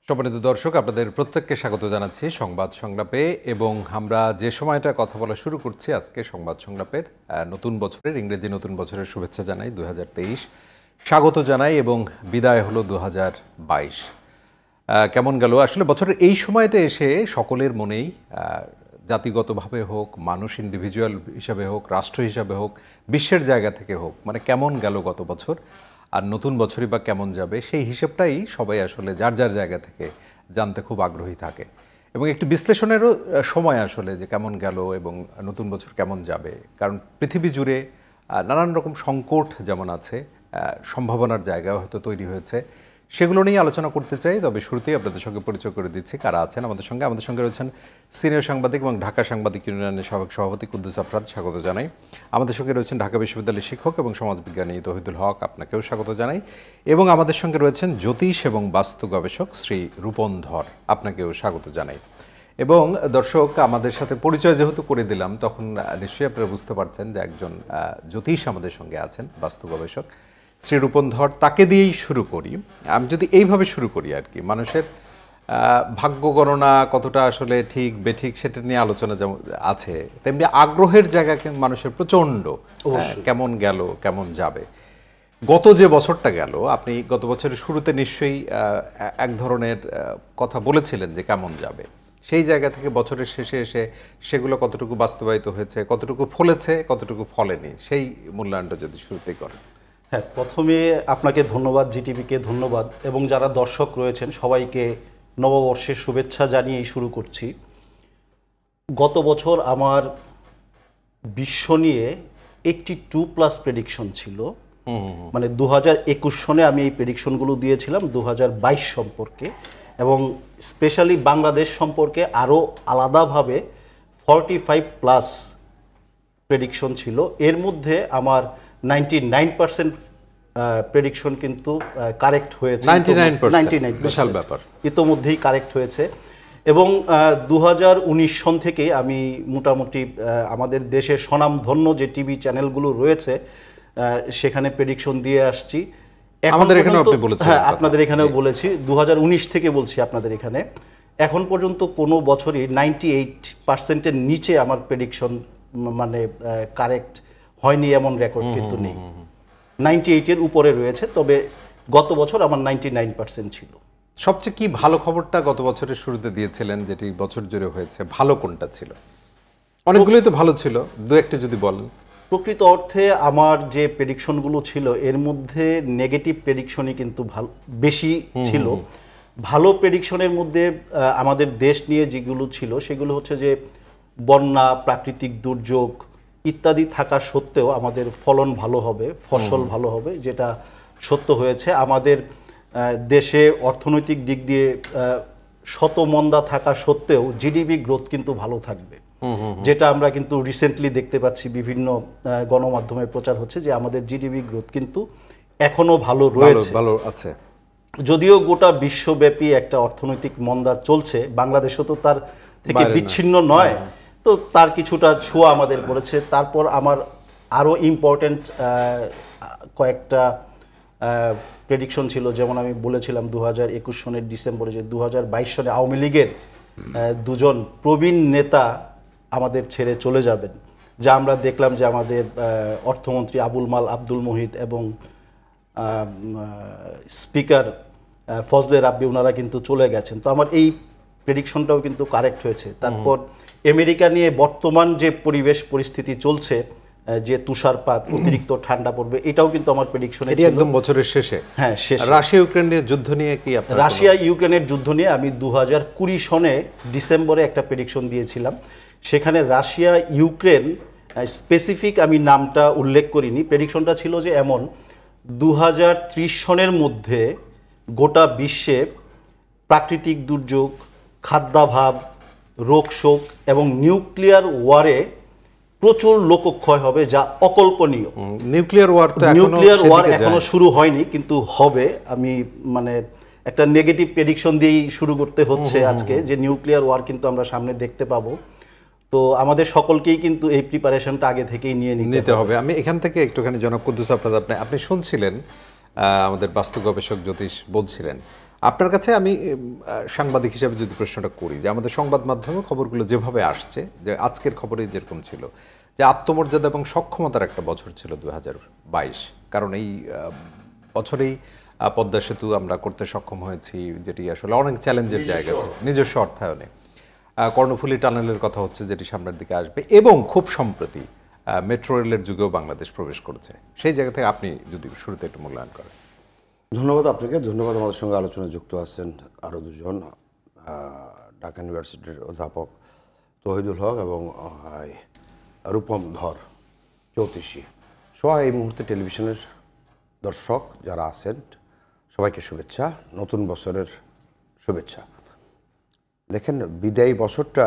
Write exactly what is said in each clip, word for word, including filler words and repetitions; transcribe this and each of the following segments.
সম্মানিত দর্শক, আপনাদের প্রত্যেককে স্বাগত জানাচ্ছি সংবাদ সংলাপে। এবং আমরা যে সময়টা কথা বলা শুরু করছি আজকে সংবাদ সংলাপের নতুন বছরের, ইংরেজি নতুন বছরের শুভেচ্ছা জানাই দুই হাজার তেইশ, স্বাগত জানাই এবং বিদায় হলো দু হাজার বাইশ। কেমন গেল আসলে বছরের এই সময়টা এসে সকলের মনেই, জাতিগতভাবে হোক, মানুষ ইন্ডিভিজুয়াল হিসাবে হোক, রাষ্ট্র হিসাবে হোক, বিশ্বের জায়গা থেকে হোক, মানে কেমন গেল গত বছর আর নতুন বছরই বা কেমন যাবে, সেই হিসেবটাই সবাই আসলে যার যার জায়গা থেকে জানতে খুব আগ্রহী থাকে। এবং একটি বিশ্লেষণেরও সময় আসলে যে কেমন গেল এবং নতুন বছর কেমন যাবে, কারণ পৃথিবী জুড়ে নানান রকম সংকট যেমন আছে, সম্ভাবনার জায়গাও হয়তো তৈরি হয়েছে, সেগুলো নিয়ে আলোচনা করতে চাই। তবে শুরুতেই আপনাদের সঙ্গে পরিচয় করে দিচ্ছি কারা আছেন আমাদের সঙ্গে। আমাদের সঙ্গে রয়েছেন সিনিয়র সাংবাদিক এবং ঢাকা সাংবাদিক ইউনিয়নের সাবেক সভাপতি কুদ্দুস আফরাদ, স্বাগত জানাই। আমাদের সঙ্গে রয়েছেন ঢাকা বিশ্ববিদ্যালয়ের শিক্ষক এবং সমাজবিজ্ঞানী তৌহিদুল হক, আপনাকেও স্বাগত জানাই। এবং আমাদের সঙ্গে রয়েছেন জ্যোতিষ এবং বাস্তু গবেষক শ্রী রূপন ধর, আপনাকেও স্বাগত জানাই। এবং দর্শক, আমাদের সাথে পরিচয় যেহেতু করে দিলাম, তখন নিশ্চয়ই আপনারা বুঝতে পারছেন যে একজন জ্যোতিষ আমাদের সঙ্গে আছেন, বাস্তু গবেষক শ্রী রূপন ধর। তাকে দিয়েই শুরু করি। আমি যদি এইভাবে শুরু করি আর কি, মানুষের ভাগ্য গণনা কতটা আসলে ঠিক বেঠিক সেটা নিয়ে আলোচনা যেমন আছে, তেমনি আগ্রহের জায়গা কিন্তু মানুষের প্রচণ্ড, কেমন গেল কেমন যাবে। গত যে বছরটা গেল, আপনি গত বছরের শুরুতে নিশ্চয়ই এক ধরনের কথা বলেছিলেন যে কেমন যাবে, সেই জায়গা থেকে বছরের শেষে এসে সেগুলো কতটুকু বাস্তবায়িত হয়েছে, কতটুকু ফলেছে, কতটুকু ফলেনি, সেই মূল্যায়নটা যদি শুরুতেই করেন। হ্যাঁ, প্রথমে আপনাকে ধন্যবাদ, জিটিভিকে ধন্যবাদ, এবং যারা দর্শক রয়েছেন সবাইকে নববর্ষের শুভেচ্ছা জানিয়েই শুরু করছি। গত বছর আমার বিশ্ব নিয়ে একটি টু প্লাস প্রেডিকশন ছিল, মানে দু হাজার একুশ সনে আমি এই প্রেডিকশনগুলো দিয়েছিলাম দু হাজার বাইশ সম্পর্কে, এবং স্পেশালি বাংলাদেশ সম্পর্কে আরও আলাদাভাবে ফর্টি ফাইভ প্লাস প্রেডিকশন ছিল। এর মধ্যে আমার নাইনটি নাইন পার্সেন্ট প্রেডিকশন কিন্তু কারেক্ট হয়েছে, নাইনটি নাইন বিশাল ব্যাপার, ইতোমধ্যেই কারেক্ট হয়েছে। এবং দু হাজার উনিশ সন থেকে আমি মোটামুটি আমাদের দেশের স্বনামধন্য যে টিভি চ্যানেলগুলো রয়েছে সেখানে প্রেডিকশন দিয়ে আসছি। আমাদের এখানেও আপনি বলেছেন, হ্যাঁ আপনাদের এখানেও বলেছি, দু হাজার উনিশ থেকে বলছি আপনাদের এখানে। এখন পর্যন্ত কোনো বছরই নাইনটি এইট পার্সেন্টের নিচে আমার প্রেডিকশন মানে কারেক্ট হয়নি এমন রেকর্ড কিন্তু নেই। নাইনটি এইটের উপরে রয়েছে, তবে গত বছর আমার নাইনটি নাইন পার্সেন্ট ছিল। সবচেয়ে কি ভালো খবরটা গত বছরের শুরুতে দিয়েছিলেন, যেটি বছর জুড়ে হয়েছে, ভালো কোনটা ছিল? অনেকগুলোই তো ভালো ছিল, দু একটা যদি বলেন। প্রকৃত অর্থে আমার যে প্রেডিকশনগুলো ছিল এর মধ্যে নেগেটিভ প্রেডিকশনই কিন্তু ভালো বেশি ছিল। ভালো প্রেডিকশনের মধ্যে আমাদের দেশ নিয়ে যেগুলো ছিল সেগুলো হচ্ছে যে বন্যা, প্রাকৃতিক দুর্যোগ ইত্যাদি থাকা সত্ত্বেও আমাদের ফলন ভালো হবে, ফসল ভালো হবে, যেটা সত্য হয়েছে। আমাদের দেশে অর্থনৈতিক দিক দিয়ে শত মন্দা থাকা সত্ত্বেও জিডিপি গ্রোথ কিন্তু ভালো থাকবে, যেটা আমরা কিন্তু রিসেন্টলি দেখতে পাচ্ছি, বিভিন্ন গণমাধ্যমে প্রচার হচ্ছে যে আমাদের জিডিপি গ্রোথ কিন্তু এখনো ভালো রয়েছে, ভালো আছে। যদিও গোটা বিশ্বব্যাপী একটা অর্থনৈতিক মন্দা চলছে, বাংলাদেশও তো তার থেকে বিচ্ছিন্ন নয়, তো তার কিছুটা ছোঁয়া আমাদের পড়েছে। তারপর আমার আরও ইম্পর্টেন্ট কয়েকটা প্রেডিকশন ছিল, যেমন আমি বলেছিলাম দু হাজার একুশ সনের ডিসেম্বরে যে দু হাজার বাইশ সনে আওয়ামী লীগের দুজন প্রবীণ নেতা আমাদের ছেড়ে চলে যাবেন, যা আমরা দেখলাম যে আমাদের অর্থমন্ত্রী আবুল মাল আব্দুল মুহিত এবং স্পিকার ফজলে রাব্বি ওনারা কিন্তু চলে গেছেন। তো আমার এই প্রেডিকশনটাও কিন্তু কারেক্ট হয়েছে। তারপর আমেরিকা নিয়ে বর্তমান যে পরিবেশ পরিস্থিতি চলছে, যে তুষারপাত, অতিরিক্ত ঠান্ডা পড়বে, এটাও কিন্তু আমার প্রেডিকশনে ছিল একদম বছরের শেষে। হ্যাঁ, শেষে। রাশিয়া ইউক্রেনের যুদ্ধ নিয়ে কি আপনারা? রাশিয়া ইউক্রেনের যুদ্ধ নিয়ে আমি দু হাজার কুড়ি সনে ডিসেম্বরে একটা প্রেডিকশন দিয়েছিলাম। সেখানে রাশিয়া ইউক্রেন স্পেসিফিক আমি নামটা উল্লেখ করিনি। প্রেডিকশনটা ছিল যে এমন, দু হাজার ত্রিশ সনের মধ্যে গোটা বিশ্বে প্রাকৃতিক দুর্যোগ, খাদ্যাভাব, রোগ শোক এবং নিউক্লিয়ার ওয়ারে প্রচুর লোকক্ষয় হবে, যা অকল্পনীয়। নিউক্লিয়ার ওয়ার তো নিউক্লিয়ার ওয়ার এখনো শুরু হয়নি, কিন্তু হবে। আমি মানে একটা নেগেটিভ প্রেডিকশন দিয়েই শুরু করতে হচ্ছে আজকে, যে নিউক্লিয়ার ওয়ার কিন্তু আমরা সামনে দেখতে পাবো। তো আমাদের সকলকেই কিন্তু এই প্রিপারেশনটা আগে থেকেই নিয়ে নিতে হবে। আমি এখান থেকে একটুখানি জনাব কুদ্দুস আফরাদ, আপনি আপনি শুনছিলেন আমাদের বাস্তু গবেষক জ্যোতিষ বলছিলেন, আপনার কাছে আমি সাংবাদিক হিসাবে যদি প্রশ্নটা করি যে আমাদের সংবাদ মাধ্যমে খবরগুলো যেভাবে আসছে, যে আজকের খবরে যেরকম ছিল যে আত্মমর্যাদা এবং সক্ষমতার একটা বছর ছিল দুই হাজার বাইশ, কারণ এই বছরেই পদ্মা সেতু আমরা করতে সক্ষম হয়েছি, যেটি আসলে অনেক চ্যালেঞ্জের জায়গা আছে নিজস্ব অর্থায়নে। কর্ণফুলী টানেলের কথা হচ্ছে যেটি সামনের দিকে আসবে, এবং খুব সম্প্রতি মেট্রো রেলের যুগেও বাংলাদেশ প্রবেশ করেছে। সেই জায়গা থেকে আপনি যদি শুরুতে একটু মূল্যায়ন করেন। ধন্যবাদ আপনাকে, ধন্যবাদ আমাদের সঙ্গে আলোচনায় যুক্ত আছেন আরও দুজন, ঢাকা ইউনিভার্সিটির অধ্যাপক তহিদুল হক এবং রূপম ধর জ্যোতিষী সহ এই মুহূর্তে টেলিভিশনের দর্শক যারা আছেন সবাইকে শুভেচ্ছা, নতুন বছরের শুভেচ্ছা। দেখেন, বিদায়ী বছরটা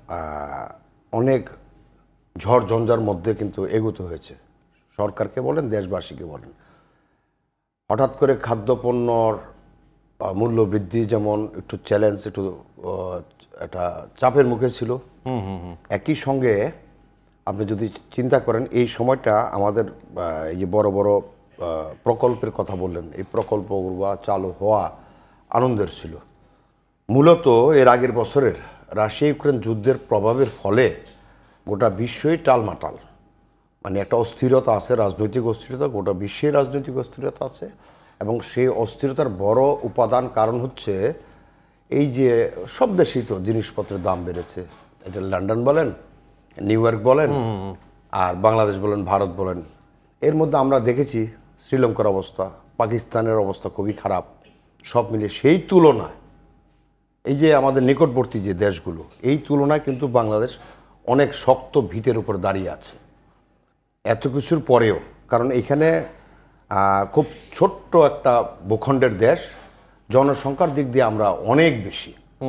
অনেক ঝড় ঝঞ্ঝার মধ্যে কিন্তু এগোতে হয়েছে, সরকারকে বলেন দেশবাসীকে বলেন। হঠাৎ করে খাদ্যপণ্যর মূল্য বৃদ্ধি যেমন একটু চ্যালেঞ্জ, একটু একটা চাপের মুখে ছিল। একই সঙ্গে আপনি যদি চিন্তা করেন এই সময়টা আমাদের এই যে বড় বড় প্রকল্পের কথা বললেন, এই প্রকল্পগুলো চালু হওয়া আনন্দের ছিল। মূলত এর আগের বছরের রাশিয়া ইউক্রেন যুদ্ধের প্রভাবের ফলে গোটা বিশ্বই টালমাটাল, মানে একটা অস্থিরতা আছে, রাজনৈতিক অস্থিরতা, গোটা বিশ্বের রাজনৈতিক অস্থিরতা আছে। এবং সেই অস্থিরতার বড় উপাদান কারণ হচ্ছে এই যে সব দেশেই তো জিনিসপত্রের দাম বেড়েছে, এটা লন্ডন বলেন, নিউ ইয়র্ক বলেন, আর বাংলাদেশ বলেন, ভারত বলেন। এর মধ্যে আমরা দেখেছি শ্রীলঙ্কার অবস্থা, পাকিস্তানের অবস্থা খুবই খারাপ। সব মিলিয়ে সেই তুলনায় এই যে আমাদের নিকটবর্তী যে দেশগুলো, এই তুলনায় কিন্তু বাংলাদেশ অনেক শক্ত ভিতের উপর দাঁড়িয়ে আছে এত কিছুর পরেও। কারণ এখানে খুব ছোট্ট একটা ভূখণ্ডের দেশ, জনসংখ্যার দিক দিয়ে আমরা অনেক বেশি।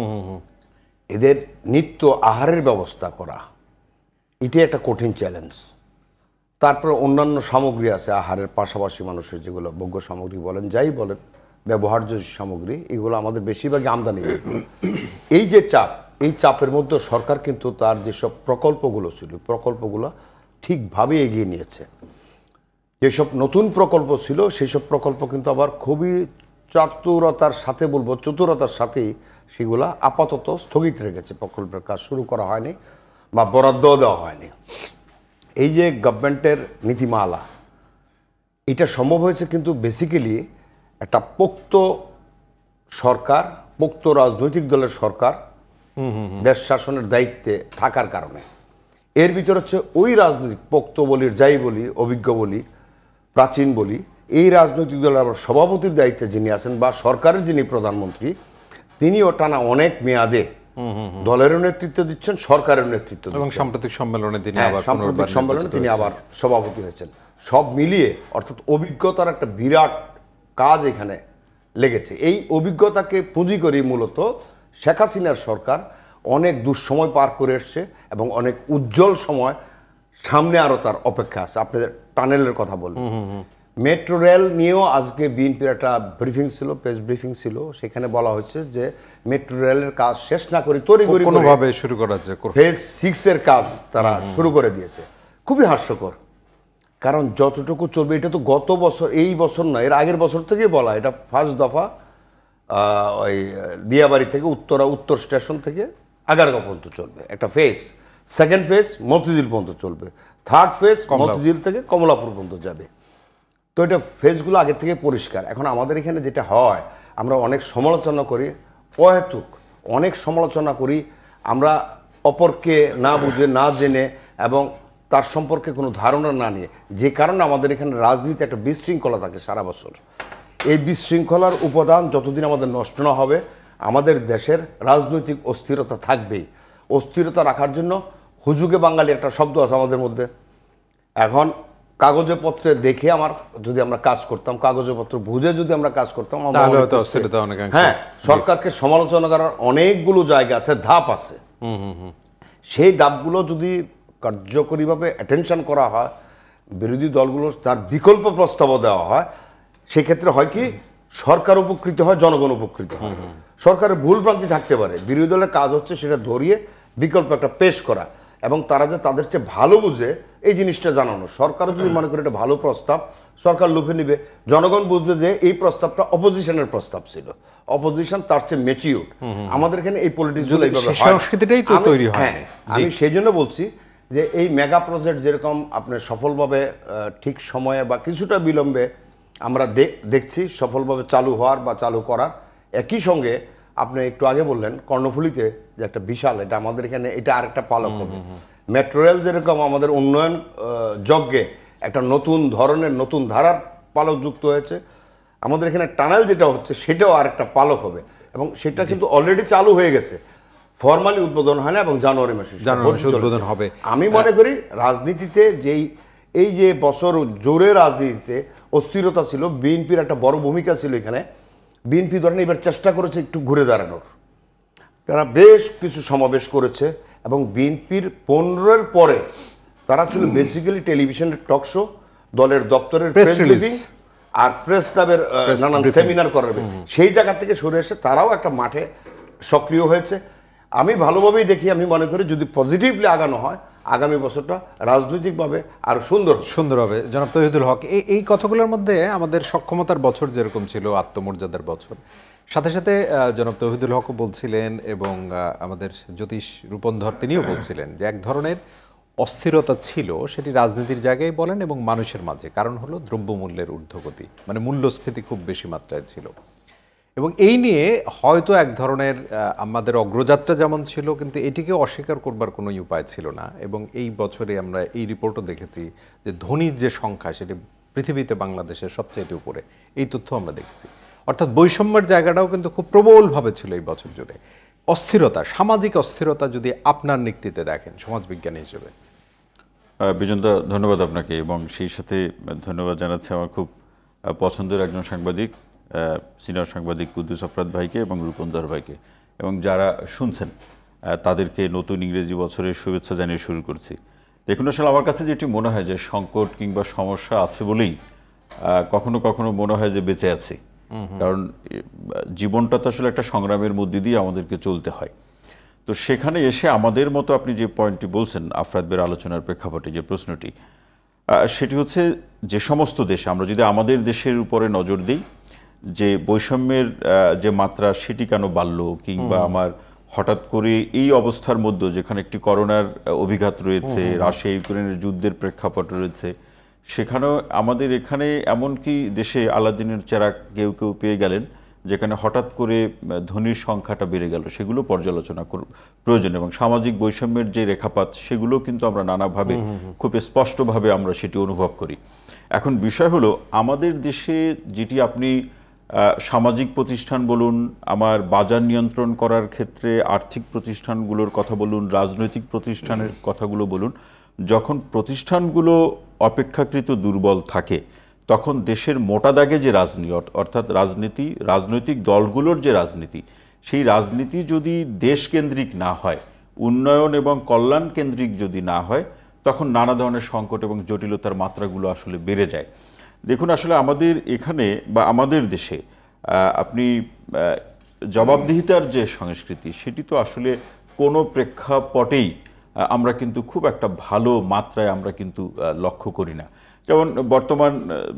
এদের নিত্য আহারের ব্যবস্থা করা এটি একটা কঠিন চ্যালেঞ্জ। তারপরে অন্যান্য সামগ্রী আছে আহারের পাশাপাশি, মানুষের যেগুলো ভোগ্য সামগ্রী বলেন, যাই বলেন, ব্যবহার্য সামগ্রী, এগুলো আমাদের বেশিরভাগই আমদানি। এই যে চাপ, এই চাপের মধ্যে সরকার কিন্তু তার যেসব প্রকল্পগুলো ছিল, প্রকল্পগুলো ঠিকভাবে এগিয়ে নিয়েছে। যেসব নতুন প্রকল্প ছিল সেই সব প্রকল্প কিন্তু আবার খুবই চাতুরতার সাথে, বলবো চতুরতার সাথেই সেগুলা আপাতত স্থগিত রেখেছে। প্রকল্পের কাজ শুরু করা হয়নি বা বরাদ্দও দেওয়া হয়নি। এই যে গভর্নমেন্টের নীতিমালা, এটা সম্ভব হয়েছে কিন্তু বেসিক্যালি একটা পোক্ত সরকার, পোক্ত রাজনৈতিক দলের সরকার দেশ শাসনের দায়িত্বে থাকার কারণে। এর ভিতর হচ্ছে ওই রাজনৈতিক পোক্ত বলি, যাই বলি, অভিজ্ঞ বলি, প্রাচীন বলি, এই রাজনৈতিক দলের আবার সভাপতির দায়িত্বে যিনি আছেন বা সরকারের যিনি প্রধানমন্ত্রী, তিনিও টানা অনেক মেয়াদে দলেরও নেতৃত্ব দিচ্ছেন, সরকারের নেতৃত্ব এবং সাম্প্রতিক সম্মেলনে তিনি আবার সাম্প্রতিক সম্মেলনে তিনি আবার সভাপতি হয়েছেন। সব মিলিয়ে অর্থাৎ অভিজ্ঞতার একটা বিরাট কাজ এখানে লেগেছে। এই অভিজ্ঞতাকে পুঁজি করে মূলত শেখ হাসিনার সরকার অনেক দুঃসময় পার করে এসছে এবং অনেক উজ্জ্বল সময় সামনে আরও তার অপেক্ষা আছে। আপনাদের টানেলের কথা বলবেন, মেট্রো রেল নিয়েও আজকে বিএনপির একটা ব্রিফিং ছিল, প্রেস ব্রিফিং ছিল, সেখানে বলা হয়েছে যে মেট্রো রেলের কাজ শেষ না করে তড়িঘড়ি কোনোভাবে শুরু করা হচ্ছে, ফেজ সিক্স এর কাজ তারা শুরু করে দিয়েছে। খুবই হাস্যকর, কারণ যতটুকু চলবে এটা তো গত বছর, এই বছর নয়, এর আগের বছর থেকেই বলা। এটা ফার্স্ট দফা ওই দিয়াবাড়ি থেকে উত্তরা, উত্তর স্টেশন থেকে আগারগাঁও পর্যন্ত চলবে একটা ফেজ। সেকেন্ড ফেজ মতিঝিল পর্যন্ত চলবে, থার্ড ফেজ মতিঝিল থেকে কমলাপুর পর্যন্ত যাবে। তো এটা ফেজগুলো আগের থেকে পরিষ্কার। এখন আমাদের এখানে যেটা হয়, আমরা অনেক সমালোচনা করি, অহেতুক অনেক সমালোচনা করি আমরা অপরকে না বুঝে, না জেনে এবং তার সম্পর্কে কোনো ধারণা না নিয়ে, যে কারণে আমাদের এখানে রাজনীতি একটা বিশৃঙ্খলা থাকে সারা বছর। এই বিশৃঙ্খলার উপাদান যতদিন আমাদের নষ্ট না হবে, আমাদের দেশের রাজনৈতিক অস্থিরতা থাকবেই। অস্থিরতা রাখার জন্য হুজুগে বাঙালি একটা শব্দ আছে আমাদের মধ্যে। এখন কাগজে পত্রে দেখে আমার যদি আমরা কাজ করতাম, কাগজে পত্র বুঝে যদি আমরা কাজ করতাম, হ্যাঁ, সরকারকে সমালোচনা করার অনেকগুলো জায়গা আছে, ধাপ আছে। সেই ধাপগুলো যদি কার্যকরীভাবে অ্যাটেনশন করা হয়, বিরোধী দলগুলো তার বিকল্প প্রস্তাবও দেওয়া হয়, সেক্ষেত্রে হয় কি সরকার উপকৃত হয়, জনগণ উপকৃত হয়। সরকারের ভুল ভ্রান্তি থাকতে পারে, বিরোধী দলের কাজ হচ্ছে সেটা ধরিয়ে বিকল্প একটা পেশ করা এবং তারা যে তাদের চেয়ে ভালো বুঝে এই জিনিসটা জানানো। সরকারও যদি মনে করে এটা ভালো প্রস্তাব, সরকার লুফে নিবে, জনগণ বুঝবে যে এই প্রস্তাবটা অপোজিশনের প্রস্তাব ছিল, অপোজিশন তার চেয়ে ম্যাচিউর। আমাদের এখানে এই পলিটিক্স সংস্কৃতিটাই তো তৈরি হয়। আমি সেই জন্য বলছি যে এই মেগা প্রজেক্ট যেরকম আপনার সফলভাবে ঠিক সময়ে বা কিছুটা বিলম্বে আমরা দেখছি সফলভাবে চালু হওয়ার বা চালু করার, একই সঙ্গে আপনি একটু আগে বললেন কর্ণফুলীতে যে একটা বিশাল, এটা আমাদের এখানে এটা আরেকটা পালক হবে। মেট্রো রেল যেরকম আমাদের উন্নয়ন যজ্ঞে একটা নতুন ধরনের নতুন ধারার পালক যুক্ত হয়েছে, আমাদের এখানে টানেল যেটা হচ্ছে সেটাও আরেকটা পালক হবে, এবং সেটা কিন্তু অলরেডি চালু হয়ে গেছে, ফর্মালি উদ্বোধন হয় না, এবং জানুয়ারি মাসে উদ্বোধন হবে। আমি মনে করি রাজনীতিতে যেই এই যে বছর জোরে রাজনীতিতে অস্থিরতা ছিল, বিএনপির একটা বড় ভূমিকা ছিল এখানে। বিএনপি ধরেন এবার চেষ্টা করেছে একটু ঘুরে দাঁড়ানোর, তারা বেশ কিছু সমাবেশ করেছে, এবং বিএনপির পনেরোর পরে তারা ছিল বেসিক্যালি টেলিভিশনের টক শো, দলের দপ্তরের প্রেস ব্রিফিং আর প্রেস ক্লাবের নানান সেমিনার করাবে, সেই জায়গা থেকে সরে এসে তারাও একটা মাঠে সক্রিয় হয়েছে। আমি ভালোভাবেই দেখি, আমি মনে করি যদি পজিটিভলি আগানো হয় আগামী বছরটা রাজনৈতিকভাবে আরো সুন্দর সুন্দর হবে। জনাব তৌহিদুল হক, এই এই কথাগুলোর মধ্যে আমাদের সক্ষমতার বছর যেরকম ছিল, আত্মমর্যাদার বছর, সাথে সাথে জনাব তৌহিদুল হকও বলছিলেন এবং আমাদের জ্যোতিষ রূপন্ধর তিনিও বলছিলেন যে এক ধরনের অস্থিরতা ছিল, সেটি রাজনীতির জায়গায় বলেন এবং মানুষের মাঝে, কারণ হলো দ্রব্যমূল্যের ঊর্ধ্বগতি, মানে মূল্যস্ফীতি খুব বেশি মাত্রায় ছিল। এবং এই নিয়ে হয়তো এক ধরনের আমাদের অগ্রযাত্রা যেমন ছিল, কিন্তু এটিকে অস্বীকার করবার কোনো উপায় ছিল না। এবং এই বছরে আমরা এই রিপোর্টও দেখেছি যে ধনীর যে সংখ্যা সেটি পৃথিবীতে বাংলাদেশের সবচেয়ে উপরে, এই তথ্য আমরা দেখেছি। অর্থাৎ বৈষম্যের জায়গাটাও কিন্তু খুব প্রবলভাবে ছিল এই বছর জুড়ে। অস্থিরতা, সামাজিক অস্থিরতা যদি আপনার নেতৃত্বে দেখেন সমাজবিজ্ঞানী হিসেবে। বিজনদা, ধন্যবাদ আপনাকে, এবং সেই সাথে ধন্যবাদ জানাচ্ছি আমার খুব পছন্দের একজন সাংবাদিক, সিনিয়র সাংবাদিক কুদ্দুস আফরাদ ভাইকে এবং রূপন্ধর ভাইকে, এবং যারা শুনছেন তাদেরকে নতুন ইংরেজি বছরের শুভেচ্ছা জানিয়ে শুরু করছি। দেখুন, আসলে আমার কাছে যেটি মনে হয় যে সংকট কিংবা সমস্যা আছে বলেই কখনো কখনো মনে হয় যে বেঁচে আছি, কারণ জীবনটা তো আসলে একটা সংগ্রামের মধ্যে দিয়ে আমাদেরকে চলতে হয়। তো সেখানে এসে আমাদের মতো, আপনি যে পয়েন্টটি বলছেন আফরাদ বের আলোচনার প্রেক্ষাপটে যে প্রশ্নটি, সেটি হচ্ছে যে সমস্ত দেশে, আমরা যদি আমাদের দেশের উপরে নজর দিই, যে বৈষম্যের যে মাত্রা সেটি কেন বাড়ল, কিংবা আমার হঠাৎ করে এই অবস্থার মধ্যে যেখানে একটি করোনার অভিঘাত রয়েছে, রাশিয়া ইউক্রেনের যুদ্ধের প্রেক্ষাপট রয়েছে, সেখানেও আমাদের এখানে এমনকি দেশে আলাদিনের চেরাগ কেউ কেউ পেয়ে গেলেন, যেখানে হঠাৎ করে ধনীর সংখ্যাটা বেড়ে গেল, সেগুলো পর্যালোচনা প্রয়োজন। এবং সামাজিক বৈষম্যের যে রেখাপাত, সেগুলো কিন্তু আমরা নানাভাবে খুব স্পষ্টভাবে আমরা সেটি অনুভব করি। এখন বিষয় হলো, আমাদের দেশে যেটি আপনি সামাজিক প্রতিষ্ঠান বলুন, আমার বাজার নিয়ন্ত্রণ করার ক্ষেত্রে আর্থিক প্রতিষ্ঠানগুলোর কথা বলুন, রাজনৈতিক প্রতিষ্ঠানের কথাগুলো বলুন, যখন প্রতিষ্ঠানগুলো অপেক্ষাকৃত দুর্বল থাকে, তখন দেশের মোটা দাগে যে রাজনীতি, অর্থাৎ রাজনীতি, রাজনৈতিক দলগুলোর যে রাজনীতি, সেই রাজনীতি যদি দেশকেন্দ্রিক না হয়, উন্নয়ন এবং কল্যাণ কেন্দ্রিক যদি না হয়, তখন নানা ধরনের সংকট এবং জটিলতার মাত্রাগুলো আসলে বেড়ে যায়। দেখুন, আসলে আমাদের এখানে বা আমাদের দেশে আপনি জবাবদিহিতার যে সংস্কৃতি, সেটি তো আসলে কোনো প্রেক্ষাপটেই আমরা কিন্তু খুব একটা ভালো মাত্রায় আমরা কিন্তু লক্ষ্য করি না। যেমন বর্তমান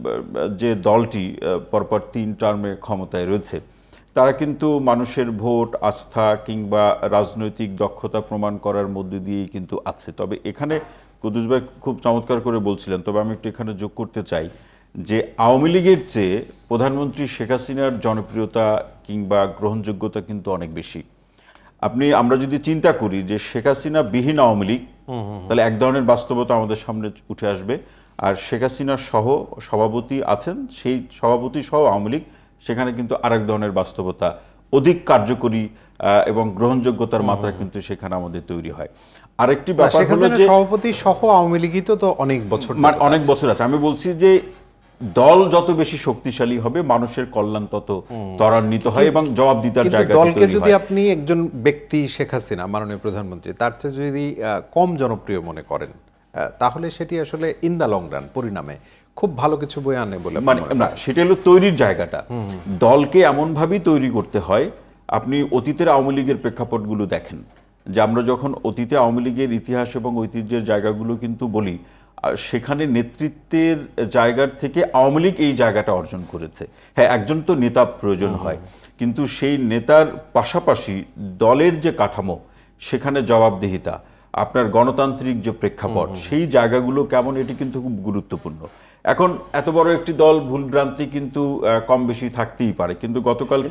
যে দলটি পরপর তিন টার্মে ক্ষমতায় রয়েছে, তারা কিন্তু মানুষের ভোট, আস্থা কিংবা রাজনৈতিক দক্ষতা প্রমাণ করার মধ্যে দিয়েই কিন্তু আছে। তবে এখানে কুদ্দুস ভাই খুব চমৎকার করে বলছিলেন, তবে আমি একটু এখানে যোগ করতে চাই যে আওয়ামী লীগের চেয়ে প্রধানমন্ত্রী শেখ হাসিনার জনপ্রিয়তা কিংবা গ্রহণযোগ্যতা কিন্তু অনেক বেশি। আপনি আমরা যদি চিন্তা করি যে শেখ হাসিনা বিহীন আওয়ামী লীগ, তাহলে এক ধরনের বাস্তবতা আমাদের সামনে উঠে আসবে। আর শেখ হাসিনা সহ সভাপতি আছেন, সেই সভাপতি সহ আওয়ামী লীগ, সেখানে কিন্তু আরেক ধরনের বাস্তবতা, অধিক কার্যকরী এবং গ্রহণযোগ্যতার মাত্রা কিন্তু সেখানে আমাদের তৈরি হয়। আরেকটি ব্যাপার হলো যে সভাপতি সহ আওয়ামী লীগই তো অনেক বছর অনেক বছর আছে। আমি বলছি যে দল যত বেশি শক্তিশালী হবে, মানুষের কল্যাণ তত ত্বরান্বিত হয় এবং জবাবদিহিতার জায়গা তৈরি হয়। দলকে যদি আপনি একজন ব্যক্তি শেখ হাসিনা মাননীয় প্রধানমন্ত্রী, তার চেয়ে যদি কম জনপ্রিয় মনে করেন, তাহলে সেটি আসলে ইন দ্য লং রান পরিণামে খুব ভালো কিছু বয়ে আনে বলে মানে না, সেটা হলো তৈরির জায়গাটা। দলকে এমনভাবেই তৈরি করতে হয়। আপনি অতীতের আওয়ামী লীগের প্রেক্ষাপটগুলো দেখেন, যে আমরা যখন অতীতে আওয়ামী লীগের ইতিহাস এবং ঐতিহ্যের জায়গাগুলো কিন্তু বলি, সেখানে নেতৃত্বের জায়গার থেকে আওয়ামী লীগ এই জায়গাটা অর্জন করেছে। হ্যাঁ, একজন তো নেতা প্রয়োজন হয়, কিন্তু সেই নেতার পাশাপাশি দলের যে কাঠামো, সেখানে জবাবদিহিতা, আপনার গণতান্ত্রিক যে প্রেক্ষাপট, সেই জায়গাগুলো কেমন, এটি কিন্তু খুব গুরুত্বপূর্ণ। এখন এত বড় একটি দল ভুলভ্রান্তি কিন্তু কম বেশি থাকতেই পারে, কিন্তু গতকালকে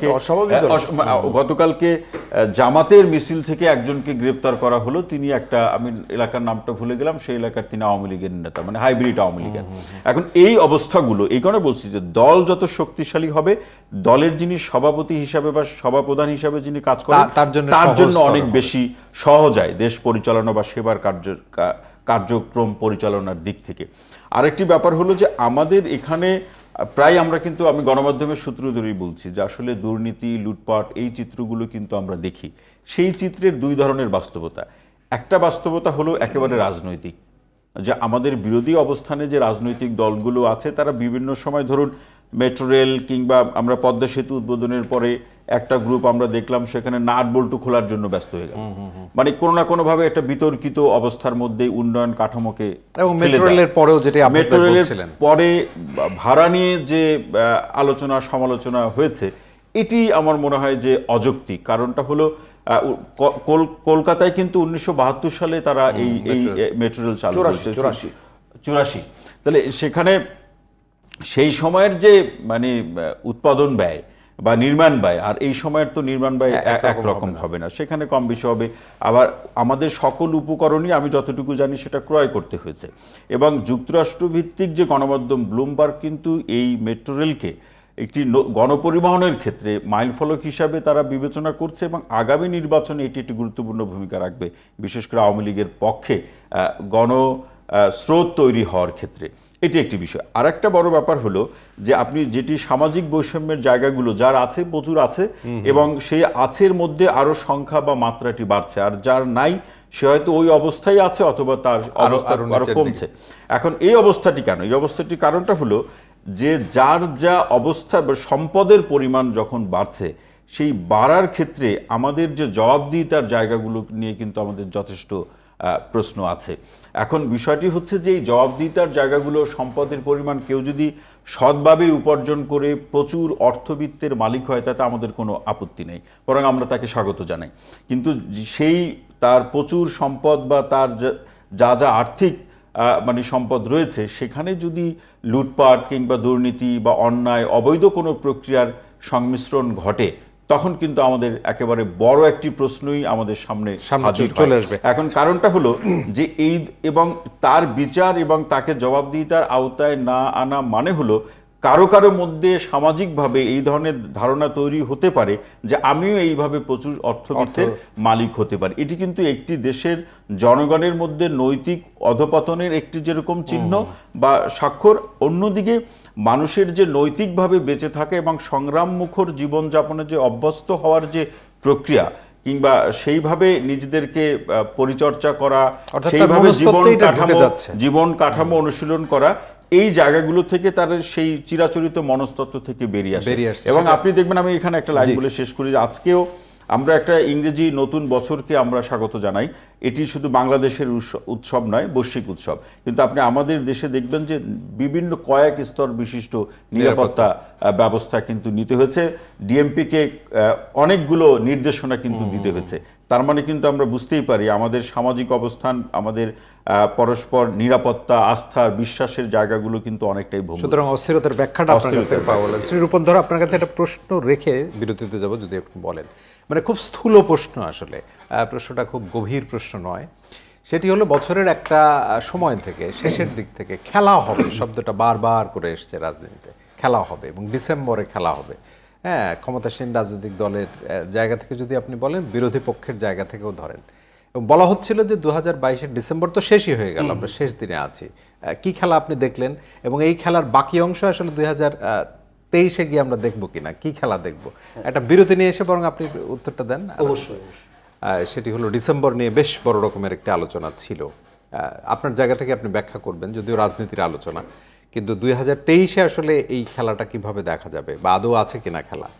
গতকালকে জামাতের মিছিল থেকে একজনকে গ্রেপ্তার করা হলো, তিনি একটা, আমি এলাকার নামটা ভুলে গেলাম, সেই এলাকার তিনি আওয়ামী লীগের নেতা, মানে হাইব্রিড আওয়ামী লীগের। এখন এই অবস্থাগুলো, এই কারণে বলছি যে দল যত শক্তিশালী হবে, দলের যিনি সভাপতি হিসাবে বা সভাপ্রধান হিসাবে যিনি কাজ করেন তার জন্য অনেক বেশি সহজ হয় দেশ পরিচালনা বা সেবার কার্য কার্যক্রম পরিচালনার দিক থেকে। আরেকটি ব্যাপার হলো যে আমাদের এখানে প্রায় আমরা কিন্তু, আমি গণমাধ্যমের সূত্র ধরেই বলছি যে আসলে দুর্নীতি, লুটপাট, এই চিত্রগুলো কিন্তু আমরা দেখি। সেই চিত্রের দুই ধরনের বাস্তবতা। একটা বাস্তবতা হলো একেবারে রাজনৈতিক, যে আমাদের বিরোধী অবস্থানে যে রাজনৈতিক দলগুলো আছে, তারা বিভিন্ন সময়, ধরুন মেট্রো রেল কিংবা আমরা পদ্মা সেতু উদ্বোধনের পরে একটা গ্রুপ আমরা দেখলাম সেখানে নাট বল্টু খোলার জন্য ব্যস্ত হয়ে গেল, মানে কোনো না কোনো ভাবে একটা বিতর্কিত অবস্থার মধ্যে উন্নয়ন কাঠামোকে, এবং মেট্রো রেলের পরেও যেটা মেট্রো রেলের পরে ভাড়া নিয়ে যে আলোচনা সমালোচনা হয়েছে, এটি আমার মনে হয় যে অযৌক্তিক। কারণটা হলো কলকাতায় কিন্তু উনিশশো বাহাত্তর সালে তারা এই এই মেট্রো রেল চালু করেছে, চুরাশি। তাহলে সেখানে সেই সময়ের যে মানে উৎপাদন ব্যয় বা নির্মাণ ব্যয় আর এই সময়ের তো নির্মাণ ব্যয় একরকম হবে না, সেখানে কম বেশি হবে। আবার আমাদের সকল উপকরণই আমি যতটুকু জানি সেটা ক্রয় করতে হয়েছে। এবং যুক্তরাষ্ট্রভিত্তিক যে গণমাধ্যম ব্লুমবার্গ কিন্তু এই মেট্রো রেলকে একটি গণপরিবহনের ক্ষেত্রে মাইলফলক হিসাবে তারা বিবেচনা করছে, এবং আগামী নির্বাচনে এটি একটি গুরুত্বপূর্ণ ভূমিকা রাখবে, বিশেষ করে আওয়ামী লীগের পক্ষে গণ স্রোত তৈরি হওয়ার ক্ষেত্রে। এটি একটি বিষয়। আর একটা বড় ব্যাপার হলো যে আপনি যেটি সামাজিক বৈষম্যের জায়গাগুলো যার আছে, প্রচুর আছে, এবং সেই আছের মধ্যে আরো সংখ্যা বা মাত্রাটি বাড়ছে, আর যার নাই সে হয়তো ওই অবস্থায় আছে অথবা তার অবস্থা আরো কমছে। এখন এই অবস্থাটি কেন? এই অবস্থাটির কারণটা হলো যে যার যা অবস্থা বা সম্পদের পরিমাণ যখন বাড়ছে, সেই বাড়ার ক্ষেত্রে আমাদের যে জবাবদিহিতার জায়গাগুলো নিয়ে কিন্তু আমাদের যথেষ্ট প্রশ্ন আছে। এখন বিষয়টি হচ্ছে যে এই জবাবদিহিতার জায়গাগুলো, সম্পদের পরিমাণ কেউ যদি সৎভাবে উপার্জন করে প্রচুর অর্থবিত্তের মালিক হয়, তাতে আমাদের কোনো আপত্তি নেই, বরং আমরা তাকে স্বাগত জানাই। কিন্তু সেই তার প্রচুর সম্পদ বা তার যা যা আর্থিক মানে সম্পদ রয়েছে, সেখানে যদি লুটপাট কিংবা দুর্নীতি বা অন্যায়, অবৈধ কোনো প্রক্রিয়ার সংমিশ্রণ ঘটে, তখন কিন্তু আমাদের একেবারে বড় একটি প্রশ্নই আমাদের সামনে হাজির চলে আসবে। এখন কারণটা হলো যে এই, এবং তার বিচার এবং তাকে জবাবদিহিতার আওতায় না আনা মানে হলো কারো কারো মধ্যে সামাজিকভাবে এই ধরনের ধারণা তৈরি হতে পারে যে আমিও এইভাবে প্রচুর অর্থবিত্তের মালিক হতে পারি। এটি কিন্তু একটি দেশের জনগণের মধ্যে নৈতিক অধপতনের একটি যেরকম চিহ্ন বা স্বাক্ষর, অন্যদিকে মানুষের যে নৈতিকভাবে বেঁচে থাকে এবং সংগ্রাম মুখর জীবনযাপনের যে অভ্যস্ত হওয়ার যে প্রক্রিয়া, কিংবা সেইভাবে নিজেদেরকে পরিচর্যা করা, সেইভাবে জীবন কাঠামো জীবন কাঠামো অনুশীলন করা, এই জায়গাগুলো থেকে তাদের সেই চিরাচরিত মনস্তত্ত্ব থেকে বেরিয়ে আসে। এবং আপনি দেখবেন, আমি এখানে একটা লাইন বলে শেষ করি, আজকেও আমরা একটা ইংরেজি নতুন বছরকে আমরা স্বাগত জানাই। এটি শুধু বাংলাদেশের উৎসব নয়, বৈশ্বিক উৎসব, কিন্তু আপনি আমাদের দেশে দেখবেন যে বিভিন্ন কয়েক স্তর বিশিষ্ট নিরাপত্তা ব্যবস্থা কিন্তু নিতে হয়েছে, ডিএমপিকে অনেকগুলো নির্দেশনা কিন্তু দিতে হয়েছে। তার মানে কিন্তু আমরা বুঝতেই পারি আমাদের সামাজিক অবস্থান, আমাদের পরস্পর নিরাপত্তা, আস্থার, বিশ্বাসের জায়গাগুলো কিন্তু অনেকটাই ভঙ্গুর। সুতরাং অস্থিরতার ব্যাখ্যাটা আপনার কাছ থেকে পাওয়া গেল। শ্রী রূপন ধর, আপনার কাছে একটা প্রশ্ন রেখে বিরতিতে যাব, যদি একটু বলেন। মানে খুব স্থূল প্রশ্ন, আসলে প্রশ্নটা খুব গভীর প্রশ্ন নয়। সেটি হলো বছরের একটা সময় থেকে, শেষের দিক থেকে খেলা হবে শব্দটা বারবার করে এসছে রাজনীতিতে, খেলা হবে এবং ডিসেম্বরে খেলা হবে। হ্যাঁ, ক্ষমতাসীন রাজনৈতিক দলের জায়গা থেকে যদি আপনি বলেন, বিরোধী পক্ষের জায়গা থেকেও ধরেন, এবং বলা হচ্ছিল যে দু হাজার বাইশের ডিসেম্বর তো শেষই হয়ে গেল, আমরা শেষ দিনে আছি। কি খেলা আপনি দেখলেন, এবং এই খেলার বাকি অংশ আসলে দুই হাজার তেইশে গিয়ে আমরা দেখবো কিনা, কি খেলা দেখবো? একটা বিরতি নিয়ে এসে বরং আপনি উত্তরটা দেন। অবশ্যই। সেটি হলো ডিসেম্বর নিয়ে বেশ বড় রকমের একটি আলোচনা ছিল, আপনার জায়গা থেকে আপনি ব্যাখ্যা করবেন, যদিও রাজনীতির আলোচনা, কিন্তু দুই হাজার তেইশে আসলে এই খেলাটা কিভাবে দেখা যাবে বা আদৌ আছে কিনা খেলা?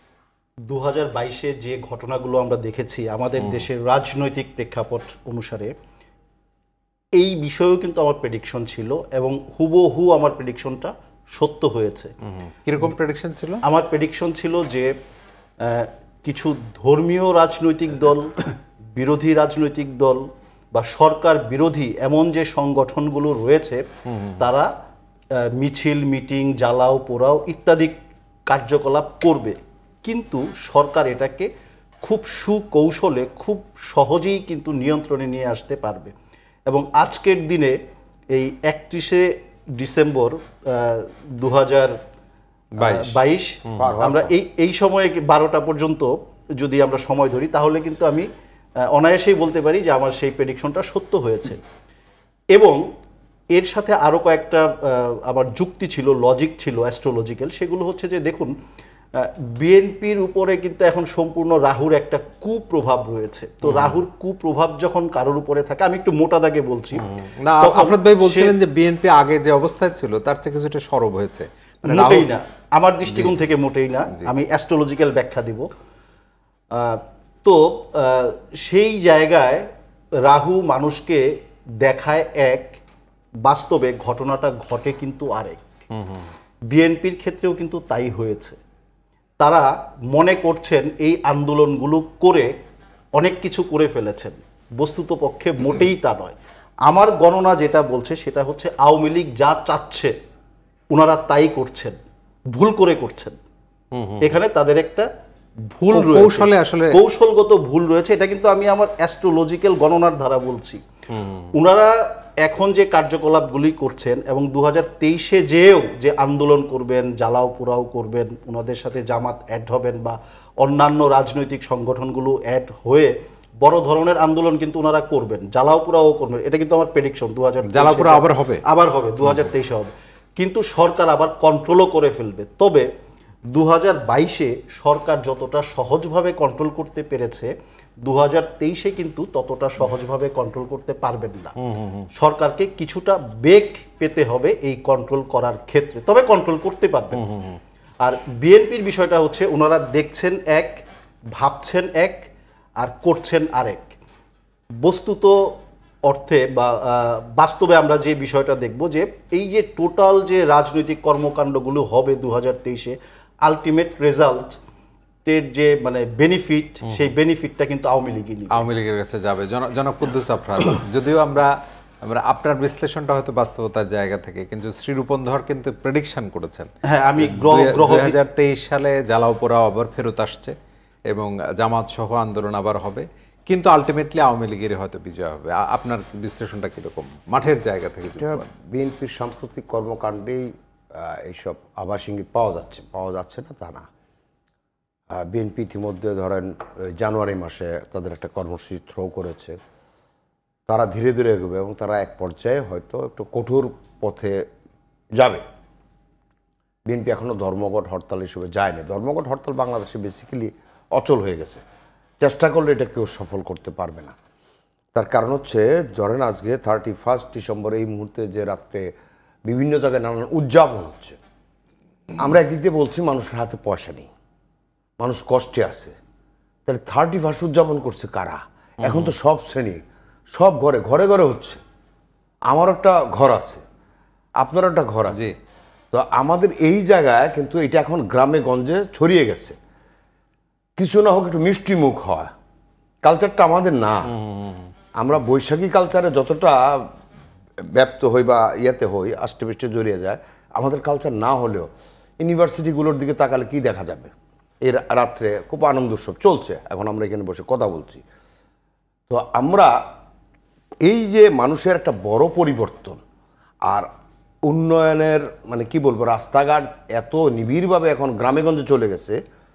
দু হাজার বাইশে যে ঘটনাগুলো আমরা দেখেছি আমাদের দেশের রাজনৈতিক প্রেক্ষাপট অনুসারে, এই বিষয়েও কিন্তু আমার প্রেডিকশন ছিল এবং হুবহু আমার প্রেডিকশনটা সত্য হয়েছে। কিরকম প্রেডিকশন ছিল? আমার প্রেডিকশন ছিল যে কিছু ধর্মীয় রাজনৈতিক দল, বিরোধী রাজনৈতিক দল বা সরকার বিরোধী এমন যে সংগঠনগুলো রয়েছে তারা মিছিল, মিটিং, জ্বালাও পোড়াও ইত্যাদি কার্যকলাপ করবে, কিন্তু সরকার এটাকে খুব সুকৌশলে খুব সহজেই কিন্তু নিয়ন্ত্রণে নিয়ে আসতে পারবে। এবং আজকের দিনে এই একত্রিশে ডিসেম্বর দু হাজার বাইশ আমরা এই এই সময়ে বারোটা পর্যন্ত যদি আমরা সময় ধরি তাহলে কিন্তু আমি অনায়াসেই বলতে পারি যে আমার সেই প্রেডিকশনটা সত্য হয়েছে। এবং এর সাথে আরও কয়েকটা আমার যুক্তি ছিল, লজিক ছিল, অ্যাস্ট্রোলজিক্যাল। সেগুলো হচ্ছে যে দেখুন, বিএনপির উপরে কিন্তু এখন সম্পূর্ণ রাহুর একটা কুপ্রভাব রয়েছে। তো রাহুর কুপ্রভাব যখন কারোর উপরে থাকে, আমি একটু মোটা দাগে বলছি না, আফরোজ ভাই বলছিলেন যে বিএনপি আগে যে অবস্থায় ছিল তার থেকে কিছুটা সরব হয়েছে। মোটেই না, আমার দৃষ্টিকোণ থেকে মোটেই না, আমি অ্যাস্ট্রোলজিক্যাল ব্যাখ্যা দিব। তো সেই জায়গায় রাহু মানুষকে দেখায় এক, বাস্তবে ঘটনাটা ঘটে কিন্তু আরেক। বিএনপির ক্ষেত্রেও কিন্তু তাই হয়েছে। তারা মনে করছেন এই আন্দোলনগুলো করে অনেক কিছু করে ফেলেছেন, বস্তুত পক্ষে মোটেই তা নয়। আমার গণনা যেটা বলছে সেটা হচ্ছে আওয়ামী লীগ যা চাচ্ছে ওনারা তাই করছেন, ভুল করে করছেন। এখানে তাদের একটা ভুল কৌশলে আসলে কৌশলগত ভুল রয়েছে। এটা কিন্তু আমি আমার অ্যাস্ট্রোলজিক্যাল গণনার ধারা বলছি। ওনারা এখন যে কার্যকলাপগুলি করছেন এবং দু হাজার তেইশে যেও যে আন্দোলন করবেন, জ্বালাও পোড়াও করবেন, ওনাদের সাথে জামাত অ্যাড হবেন বা অন্যান্য রাজনৈতিক সংগঠনগুলো অ্যাড হয়ে বড় ধরনের আন্দোলন কিন্তু ওনারা করবেন, জ্বালাও পোড়াও করবেন। এটা কিন্তু আমার প্রেডিকশন, দু হাজার জ্বালাও পোড়া আবার হবে, আবার হবে দু হাজার তেইশে হবে, কিন্তু সরকার আবার কন্ট্রোলও করে ফেলবে। তবে দু হাজার বাইশে সরকার যতটা সহজভাবে কন্ট্রোল করতে পেরেছে, দু হাজার তেইশে কিন্তু ততটা সহজভাবে কন্ট্রোল করতে পারবেন না। সরকারকে কিছুটা বেগ পেতে হবে এই কন্ট্রোল করার ক্ষেত্রে, তবে কন্ট্রোল করতে পারবেন। আর বিএনপির বিষয়টা হচ্ছে ওনারা দেখছেন এক, ভাবছেন এক, আর করছেন আরেক। বস্তুত অর্থে বা বাস্তবে আমরা যে বিষয়টা দেখব যে এই যে টোটাল যে রাজনৈতিক কর্মকাণ্ডগুলো হবে দু হাজার তেইশে, আলটিমেট রেজাল্ট এর যে মানে বেনিফিট, সেই বেনিফিটটা কিন্তু আওয়ামী লীগই নিবে, আওয়ামী লীগের কাছে যাবে। জনাব কুদ্দুস আফরাদ, যদিও আমরা আমরা আপনার বিশ্লেষণটা হয়তো বাস্তবতার জায়গা থেকে, কিন্তু শ্রীরূপন ধর কিন্তু প্রেডিকশন করেছেন। হ্যাঁ, আমি গ্রহ গ্রহ দুই হাজার তেইশ সালে জ্বালাও পোড়াও আবার ফেরত আসছে এবং জামাত সহ আন্দোলন আবার হবে, কিন্তু আলটিমেটলি আওয়ামী লীগের হয়তো বিজয় হবে। আপনার বিশ্লেষণটা কিরকম মাঠের জায়গা থেকে? বিএনপির সাম্প্রতিক কর্মকাণ্ডেই এইসব আভাস ইঙ্গিত পাওয়া যাচ্ছে, পাওয়া যাচ্ছে না তা না। বিএনপি ইতিমধ্যে ধরেন জানুয়ারি মাসে তাদের একটা কর্মসূচি থ্রো করেছে, তারা ধীরে ধীরে এগোবে এবং তারা এক পর্যায়ে হয়তো একটু কঠোর পথে যাবে। বিএনপি এখনও ধর্মঘট হরতাল হিসেবে যায়নি। ধর্মঘট হরতাল বাংলাদেশে বেসিক্যালি অচল হয়ে গেছে, চেষ্টা করলে এটা কেউ সফল করতে পারবে না। তার কারণ হচ্ছে ধরেন আজকে থার্টি ফার্স্ট ডিসেম্বর এই মুহূর্তে যে রাত্রে বিভিন্ন জায়গায় নানান উদযাপন হচ্ছে, আমরা একদিক দিয়ে বলছি মানুষের হাতে পয়সা নেই, মানুষ কষ্টে আছে, তাহলে থার্টি ফার্স্ট উদযাপন করছে কারা? এখন তো সব শ্রেণী, সব ঘরে ঘরে ঘরে হচ্ছে। আমার একটা ঘর আছে, আপনার একটা ঘর আছে, তো আমাদের এই জায়গায় কিন্তু এটা এখন গ্রামে গঞ্জে ছড়িয়ে গেছে। কিছু না হোক একটু মিষ্টি মুখ হয়, কালচারটা আমাদের না। আমরা বৈশাখী কালচারে যতটা ব্যপ্ত হই বা ইয়াতে হই, আষ্টে পৃষ্ঠে জড়িয়ে যায়, আমাদের কালচার না হলেও ইউনিভার্সিটিগুলোর দিকে তাকালে কি দেখা যাবে? এর রাত্রে খুব আনন্দ উৎসব চলছে, এখন আমরা এখানে বসে কথা বলছি। তো আমরা এই যে মানুষের একটা বড় পরিবর্তন আর উন্নয়নের মানে কি বলবো, রাস্তাঘাট এত নিবিড়ভাবে এখন গ্রামেগঞ্জে চলে গেছে।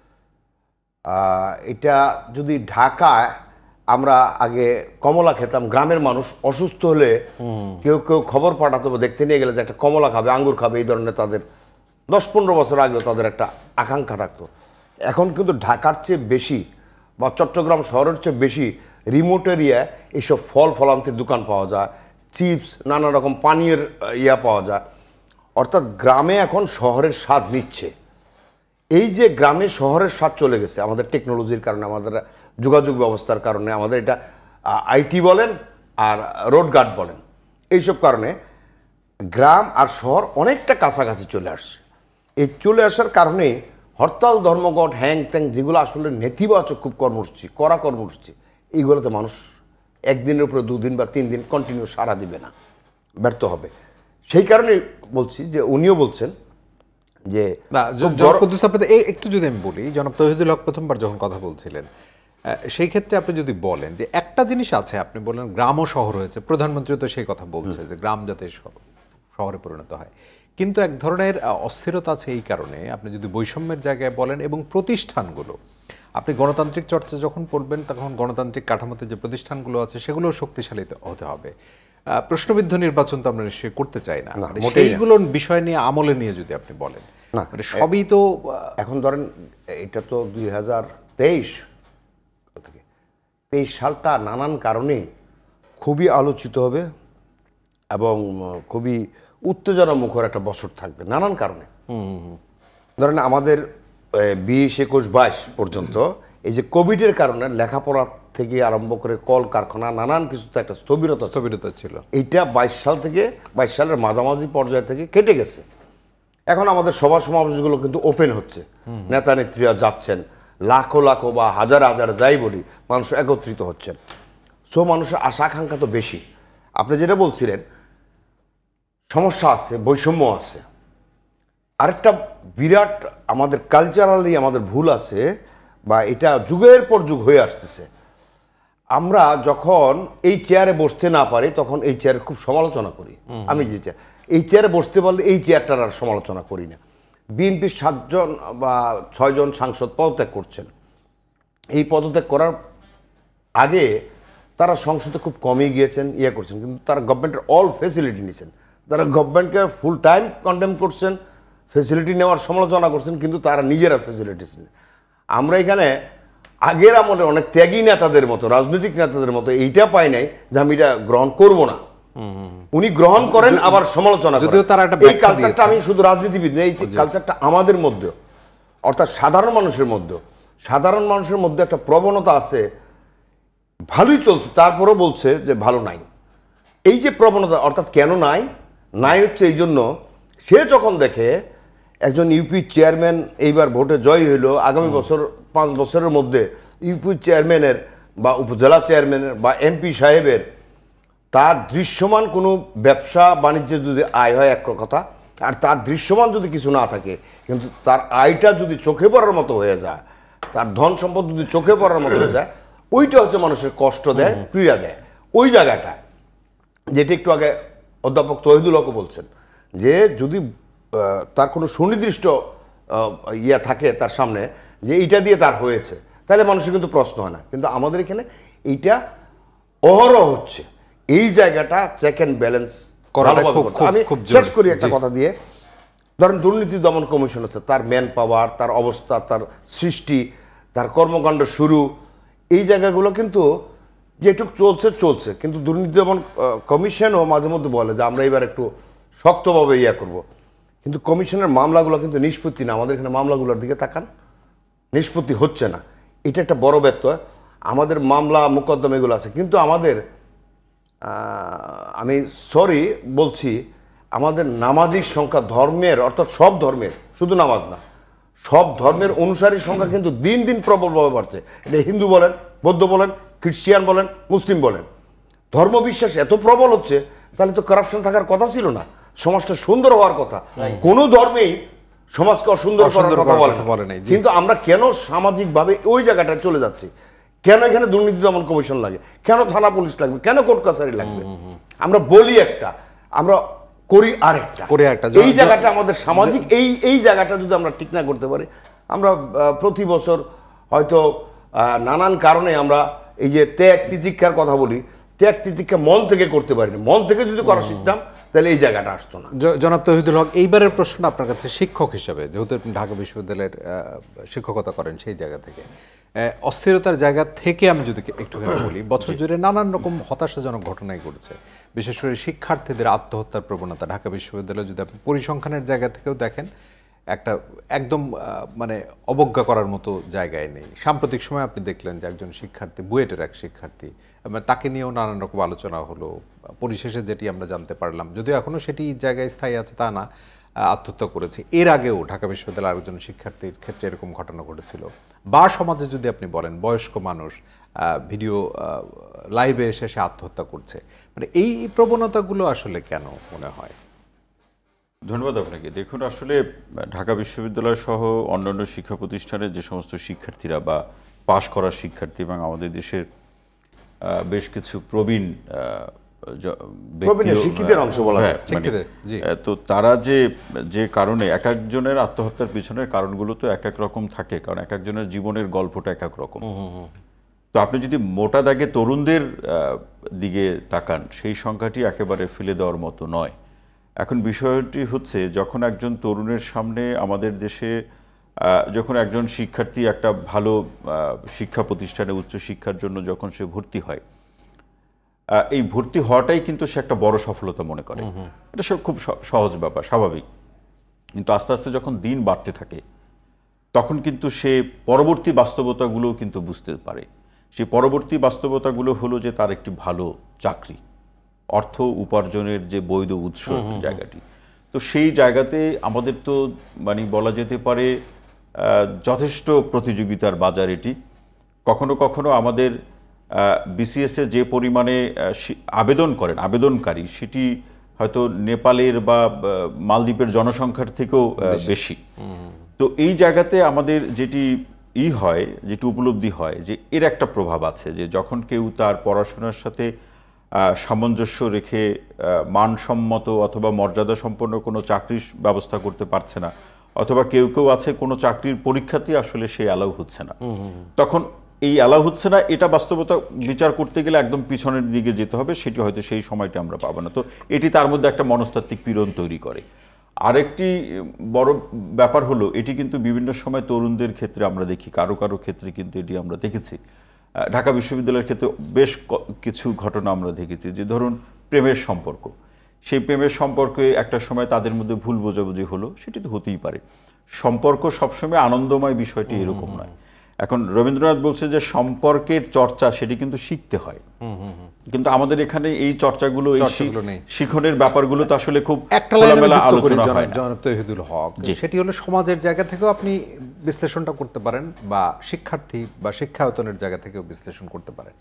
এটা যদি ঢাকায় আমরা আগে কমলা খেতাম, গ্রামের মানুষ অসুস্থ হলে কেউ কেউ খবর পাঠাতো, দেখতে নিয়ে গেলে যে একটা কমলা খাবে, আঙ্গুর খাবে, এই ধরনের তাদের দশ পনেরো বছর আগেও তাদের একটা আকাঙ্ক্ষা থাকতো। এখন কিন্তু ঢাকার চেয়ে বেশি বা চট্টগ্রাম শহরের চেয়ে বেশি রিমোট এরিয়ায় এইসব ফল ফলান্তের দোকান পাওয়া যায়, চিপস, নানা রকম পানীয়ের ইয়া পাওয়া যায়। অর্থাৎ গ্রামে এখন শহরের স্বাদ নিচ্ছে। এই যে গ্রামে শহরের স্বাদ চলে গেছে আমাদের টেকনোলজির কারণে, আমাদের যোগাযোগ ব্যবস্থার কারণে, আমাদের এটা আইটি বলেন আর রোড গার্ড বলেন, এইসব কারণে গ্রাম আর শহর অনেকটা কাছাকাছি চলে আসছে। এই চলে আসার কারণে হরতাল, ধর্মঘট, হ্যাং ত্যাং যেগুলো আসলে নেতিবাচক খুব কর্মসূচি, কড়া কর্মসূচি, এইগুলোতে মানুষ একদিনের উপরে দুদিন বা তিন দিন কন্টিনিউ সাড়া দিবে না, ব্যর্থ হবে। সেই কারণে বলছি যে উনিও বলছেন যে একটু যদি আমি বলি, জনাব তৌহিদুল হক প্রথমবার যখন কথা বলছিলেন সেই ক্ষেত্রে আপনি যদি বলেন যে একটা জিনিস আছে, আপনি বলেন গ্রাম ও শহর হয়েছে, প্রধানমন্ত্রী তো সেই কথা বলছে যে গ্রাম যাতে শহরে পরিণত হয়, কিন্তু এক ধরনের অস্থিরতা আছে এই কারণে, আপনি যদি বৈষম্যের জায়গায় বলেন এবং প্রতিষ্ঠানগুলো, আপনি গণতান্ত্রিক চর্চা যখন পড়বেন তখন গণতান্ত্রিক কাঠামোতে যে প্রতিষ্ঠানগুলো আছে সেগুলো শক্তিশালী হতে হবে। প্রশ্নবিদ্ধ নির্বাচন তো আমরা নিশ্চয়ই করতে চাই না, সেইগুলোর বিষয় নিয়ে আমলে নিয়ে যদি আপনি বলেন, মানে সবই তো এখন ধরেন এটা তো দুই হাজার তেইশ থেকে তেইশ সালটা নানান কারণে খুবই আলোচিত হবে এবং খুবই উত্তেজনা মুখর একটা বছর থাকবে নানান কারণে। ধরেন আমাদের বিশ একুশ বাইশ পর্যন্ত এই যে কোভিডের কারণে লেখাপড়া থেকে আরম্ভ করে কল কারখানা নানান কিছু তো একটা স্থবিরতা স্থবিরতা ছিল, এইটা বাইশ সাল থেকে বাইশ সালের মাঝামাঝি পর্যায় থেকে কেটে গেছে। এখন আমাদের সভা সমাবেশগুলো কিন্তু ওপেন হচ্ছে, নেতা নেত্রীরা যাচ্ছেন, লাখো লাখো বা হাজার হাজার যাই বলি মানুষ একত্রিত হচ্ছেন। সো মানুষের আশা আকাঙ্ক্ষা তো বেশি। আপনি যেটা বলছিলেন সমস্যা আছে, বৈষম্য আছে, আরেকটা বিরাট আমাদের কালচারালি আমাদের ভুল আছে বা এটা যুগের পর যুগ হয়ে আসতেছে। আমরা যখন এই চেয়ারে বসতে না পারি তখন এই চেয়ারে খুব সমালোচনা করি। আমি যে চেয়ার এই চেয়ারে বসতে পারলে এই চেয়ারটার আর সমালোচনা করি না। বিএনপির সাতজন বা ছয়জন সাংসদ পদত্যাগ করছেন, এই পদত্যাগ করার আগে তারা সংসদে খুব কমই গিয়েছেন, ইয়ে করছেন, কিন্তু তারা গভর্নমেন্টের অল ফেসিলিটি নিয়েছেন। তারা গভর্নমেন্টকে ফুল টাইম কন্ডেম করছেন, ফেসিলিটি নেওয়ার সমালোচনা করছেন, কিন্তু তারা নিজেরা ফেসিলিটিস নেন। আমরা এখানে আগের আমলে অনেক ত্যাগী নেতাদের মতো, রাজনৈতিক নেতাদের মতো এইটা পাই নাই যে আমি এটা গ্রহণ করব না। উনি গ্রহণ করেন আবার সমালোচনা করেন। এই কালচারটা আমি শুধু রাজনীতিবিদ না, এই কালচারটা আমাদের মধ্যে, অর্থাৎ সাধারণ মানুষের মধ্যে, সাধারণ মানুষের মধ্যে একটা প্রবণতা আছে, ভালোই চলছে তারপরও বলছে যে ভালো নাই। এই যে প্রবণতা, অর্থাৎ কেন নাই নাই হচ্ছে এই জন্য সে যখন দেখে একজন ইউপি চেয়ারম্যান এইবার ভোটে জয় হইল, আগামী বছর পাঁচ বছরের মধ্যে ইউপি চেয়ারম্যানের বা উপজেলা চেয়ারম্যানের বা এমপি সাহেবের তার দৃশ্যমান কোনো ব্যবসা বাণিজ্যে যদি আয় হয় এক কথা, আর তার দৃশ্যমান যদি কিছু না থাকে কিন্তু তার আয়টা যদি চোখে পড়ার মতো হয়ে যায়, তার ধন সম্পদ যদি চোখে পড়ার মতো হয়ে যায়, ওইটা হচ্ছে মানুষের কষ্ট দেয়, পীড়া দেয়। ওই জায়গাটা যেটা একটু আগে অধ্যাপক তৌহিদুল হক বলছেন যে যদি তার কোনো সুনির্দিষ্ট ইয়া থাকে তার সামনে যে এইটা দিয়ে তার হয়েছে, তাহলে মানুষের কিন্তু প্রশ্ন হয় না। কিন্তু আমাদের এখানে এইটা অহরহ হচ্ছে। এই জায়গাটা চেক অ্যান্ড ব্যালেন্স আমি শেষ করি একটা কথা দিয়ে। ধরেন দুর্নীতি দমন কমিশন আছে, তার ম্যান পাওয়ার, তার অবস্থা, তার সৃষ্টি, তার কর্মকাণ্ড শুরু, এই জায়গাগুলো কিন্তু যেটুক চলছে চলছে, কিন্তু দুর্নীতি দমন কমিশনও মাঝে মধ্যে বলে যে আমরা এবার একটু শক্তভাবে ইয়া করব, কিন্তু কমিশনের মামলাগুলো কিন্তু নিষ্পত্তি না। আমাদের এখানে মামলাগুলোর দিকে তাকান, নিষ্পত্তি হচ্ছে না, এটা একটা বড় ব্যত্যয়। আমাদের মামলা মোকদ্দমা এগুলো আছে, কিন্তু আমাদের আমি সরি বলছি আমাদের নামাজির সংখ্যা ধর্মের, অর্থাৎ সব ধর্মের, শুধু নামাজ না, সব ধর্মের অনুসারীর সংখ্যা কিন্তু দিন দিন প্রবলভাবে বাড়ছে। এটা হিন্দু বলেন, বৌদ্ধ বলেন, খ্রিস্টিয়ান বলেন, মুসলিম বলেন, ধর্মবিশ্বাস এত প্রবল হচ্ছে, তাহলে তো কারাপশন থাকার কথা ছিল না, সমাজটা সুন্দর হওয়ার কথা। কোনো ধর্মেই সমাজকে অসুন্দর করার কথা বলে না, কিন্তু আমরা কেন সামাজিকভাবে ওই জায়গাটায় চলে যাচ্ছি? কেন এখানে দুর্নীতি দমন কমিশন লাগে, কেন থানা পুলিশ লাগবে, কেন কোর্ট কাছারি লাগবে? আমরা বলি একটা, আমরা করি আরেকটা। এই জায়গাটা আমাদের সামাজিক, এই এই জায়গাটা যদি আমরা ঠিক না করতে পারি, আমরা প্রতি বছর হয়তো নানান কারণে আমরা এই যে ত্যাগ তিতিক্ষার কথা বলি, ত্যাগ তিতিক্ষা মন থেকে করতে পারি না। মন থেকে যদি করা শিখতাম তাহলে এই জায়গাটা আসতো না। জনাব তৌহিদুল হক, এইবারের প্রশ্ন আপনার কাছে শিক্ষক হিসাবে, যেহেতু আপনি ঢাকা বিশ্ববিদ্যালয়ের শিক্ষকতা করেন, সেই জায়গা থেকে অস্থিরতার জায়গা থেকে আমি যদি একটুখানি বলি, বছর জুড়ে নানান রকম হতাশাজনক ঘটনাই ঘটেছে, বিশেষ করে শিক্ষার্থীদের আত্মহত্যার প্রবণতা। ঢাকা বিশ্ববিদ্যালয়ে যদি আপনি পরিসংখ্যানের জায়গা থেকেও দেখেন, একটা একদম মানে অবজ্ঞা করার মতো জায়গায় নেই। সাম্প্রতিক সময় আপনি দেখলেন যে একজন শিক্ষার্থী, বুয়েটের এক শিক্ষার্থী তাকে নিয়েও নানান রকম আলোচনা হলো। পরিশেষে যেটি আমরা জানতে পারলাম, যদিও এখনও সেটি জায়গায় স্থায়ী আছে তা না, আত্মহত্যা করেছে। এর আগেও ঢাকা বিশ্ববিদ্যালয়ের আরেকজন শিক্ষার্থীর ক্ষেত্রে এরকম ঘটনা ঘটেছিল। বা সমাজে যদি আপনি বলেন বয়স্ক মানুষ ভিডিও লাইভে এসে সে আত্মহত্যা করছে, মানে এই প্রবণতাগুলো আসলে কেন মনে হয়? ধন্যবাদ আপনাকে। দেখুন, আসলে ঢাকা বিশ্ববিদ্যালয় সহ অন্যান্য শিক্ষা প্রতিষ্ঠানের যে সমস্ত শিক্ষার্থীরা বা পাশ করা শিক্ষার্থী এবং আমাদের দেশের বেশ কিছু প্রবীণ শিক্ষিতের অংশ বলা হয়, তো তারা যে যে কারণে এক একজনের আত্মহত্যার পিছনের কারণগুলো তো এক এক রকম থাকে, কারণ এক একজনের জীবনের গল্পটা এক এক রকম। তো আপনি যদি মোটা দাগে তরুণদের দিকে তাকান, সেই সংখ্যাটি একেবারে ফেলে দেওয়ার মতো নয়। এখন বিষয়টি হচ্ছে, যখন একজন তরুণের সামনে আমাদের দেশে যখন একজন শিক্ষার্থী একটা ভালো শিক্ষা প্রতিষ্ঠানে উচ্চশিক্ষার জন্য যখন সে ভর্তি হয়, এই ভর্তি হওয়াটাই কিন্তু সে একটা বড় সফলতা মনে করে। এটা সব খুব সহজ ব্যাপার, স্বাভাবিক। কিন্তু আস্তে আস্তে যখন দিন বাড়তে থাকে, তখন কিন্তু সে পরবর্তী বাস্তবতাগুলো কিন্তু বুঝতে পারে। সেই পরবর্তী বাস্তবতাগুলো হলো যে তার একটি ভালো চাকরি, অর্থ উপার্জনের যে বৈধ উৎস জায়গাটি। তো সেই জায়গাতে আমাদের তো মানে বলা যেতে পারে যথেষ্ট প্রতিযোগিতার বাজার এটি। কখনো কখনো আমাদের বিসিএসে যে পরিমাণে আবেদন করেন আবেদনকারী, সেটি হয়তো নেপালের বা মালদ্বীপের জনসংখ্যার থেকেও বেশি। তো এই জায়গাতে আমাদের যেটি ই হয়, যেটি উপলব্ধি হয়, যে এর একটা প্রভাব আছে, যে যখন কেউ তার পড়াশোনার সাথে সামঞ্জস্য রেখে মানসম্মত অথবা মর্যাদা সম্পন্ন কোনো চাকরির ব্যবস্থা করতে পারছে না, অথবা কেউ কেউ আছে কোনো চাকরির পরীক্ষাতেই আসলে সে অ্যালাউ হচ্ছে না, তখন এই অ্যালাউ হচ্ছে না এটা বাস্তবতা বিচার করতে গেলে একদম পিছনের দিকে যেতে হবে, সেটি হয়তো সেই সময়টা আমরা পাবো না। তো এটি তার মধ্যে একটা মনস্তাত্ত্বিক পীড়ন তৈরি করে। আরেকটি বড় ব্যাপার হলো, এটি কিন্তু বিভিন্ন সময় তরুণদের ক্ষেত্রে আমরা দেখি, কারো কারো ক্ষেত্রে কিন্তু এটি আমরা দেখেছি। ঢাকা বিশ্ববিদ্যালয়ের ক্ষেত্রে বেশ কিছু ঘটনা আমরা দেখেছি, যে ধরুন প্রেমের সম্পর্ক, সেই প্রেমের সম্পর্কে একটা সময় তাদের মধ্যে ভুল বোঝাবুঝি হলো, সেটি তো হতেই পারে। সম্পর্ক সবসময় আনন্দময় বিষয়টি এরকম নয়। এখন রবীন্দ্রনাথ বলছে যে সম্পর্কের চর্চা সেটি কিন্তু শিখতে হয়, কিন্তু আমাদের এখানে এই চর্চাগুলো, এই শিখনের ব্যাপারগুলো তো আসলে খুব খোলামেলা আলোচনা হয় না। জনাব তৌহিদুল হক, সেটি হলো সমাজের জায়গা থেকেও আপনি বিশ্লেষণটা করতে পারেন, বা শিক্ষার্থী বা শিক্ষায়তনের জায়গা থেকেও বিশ্লেষণ করতে পারেন।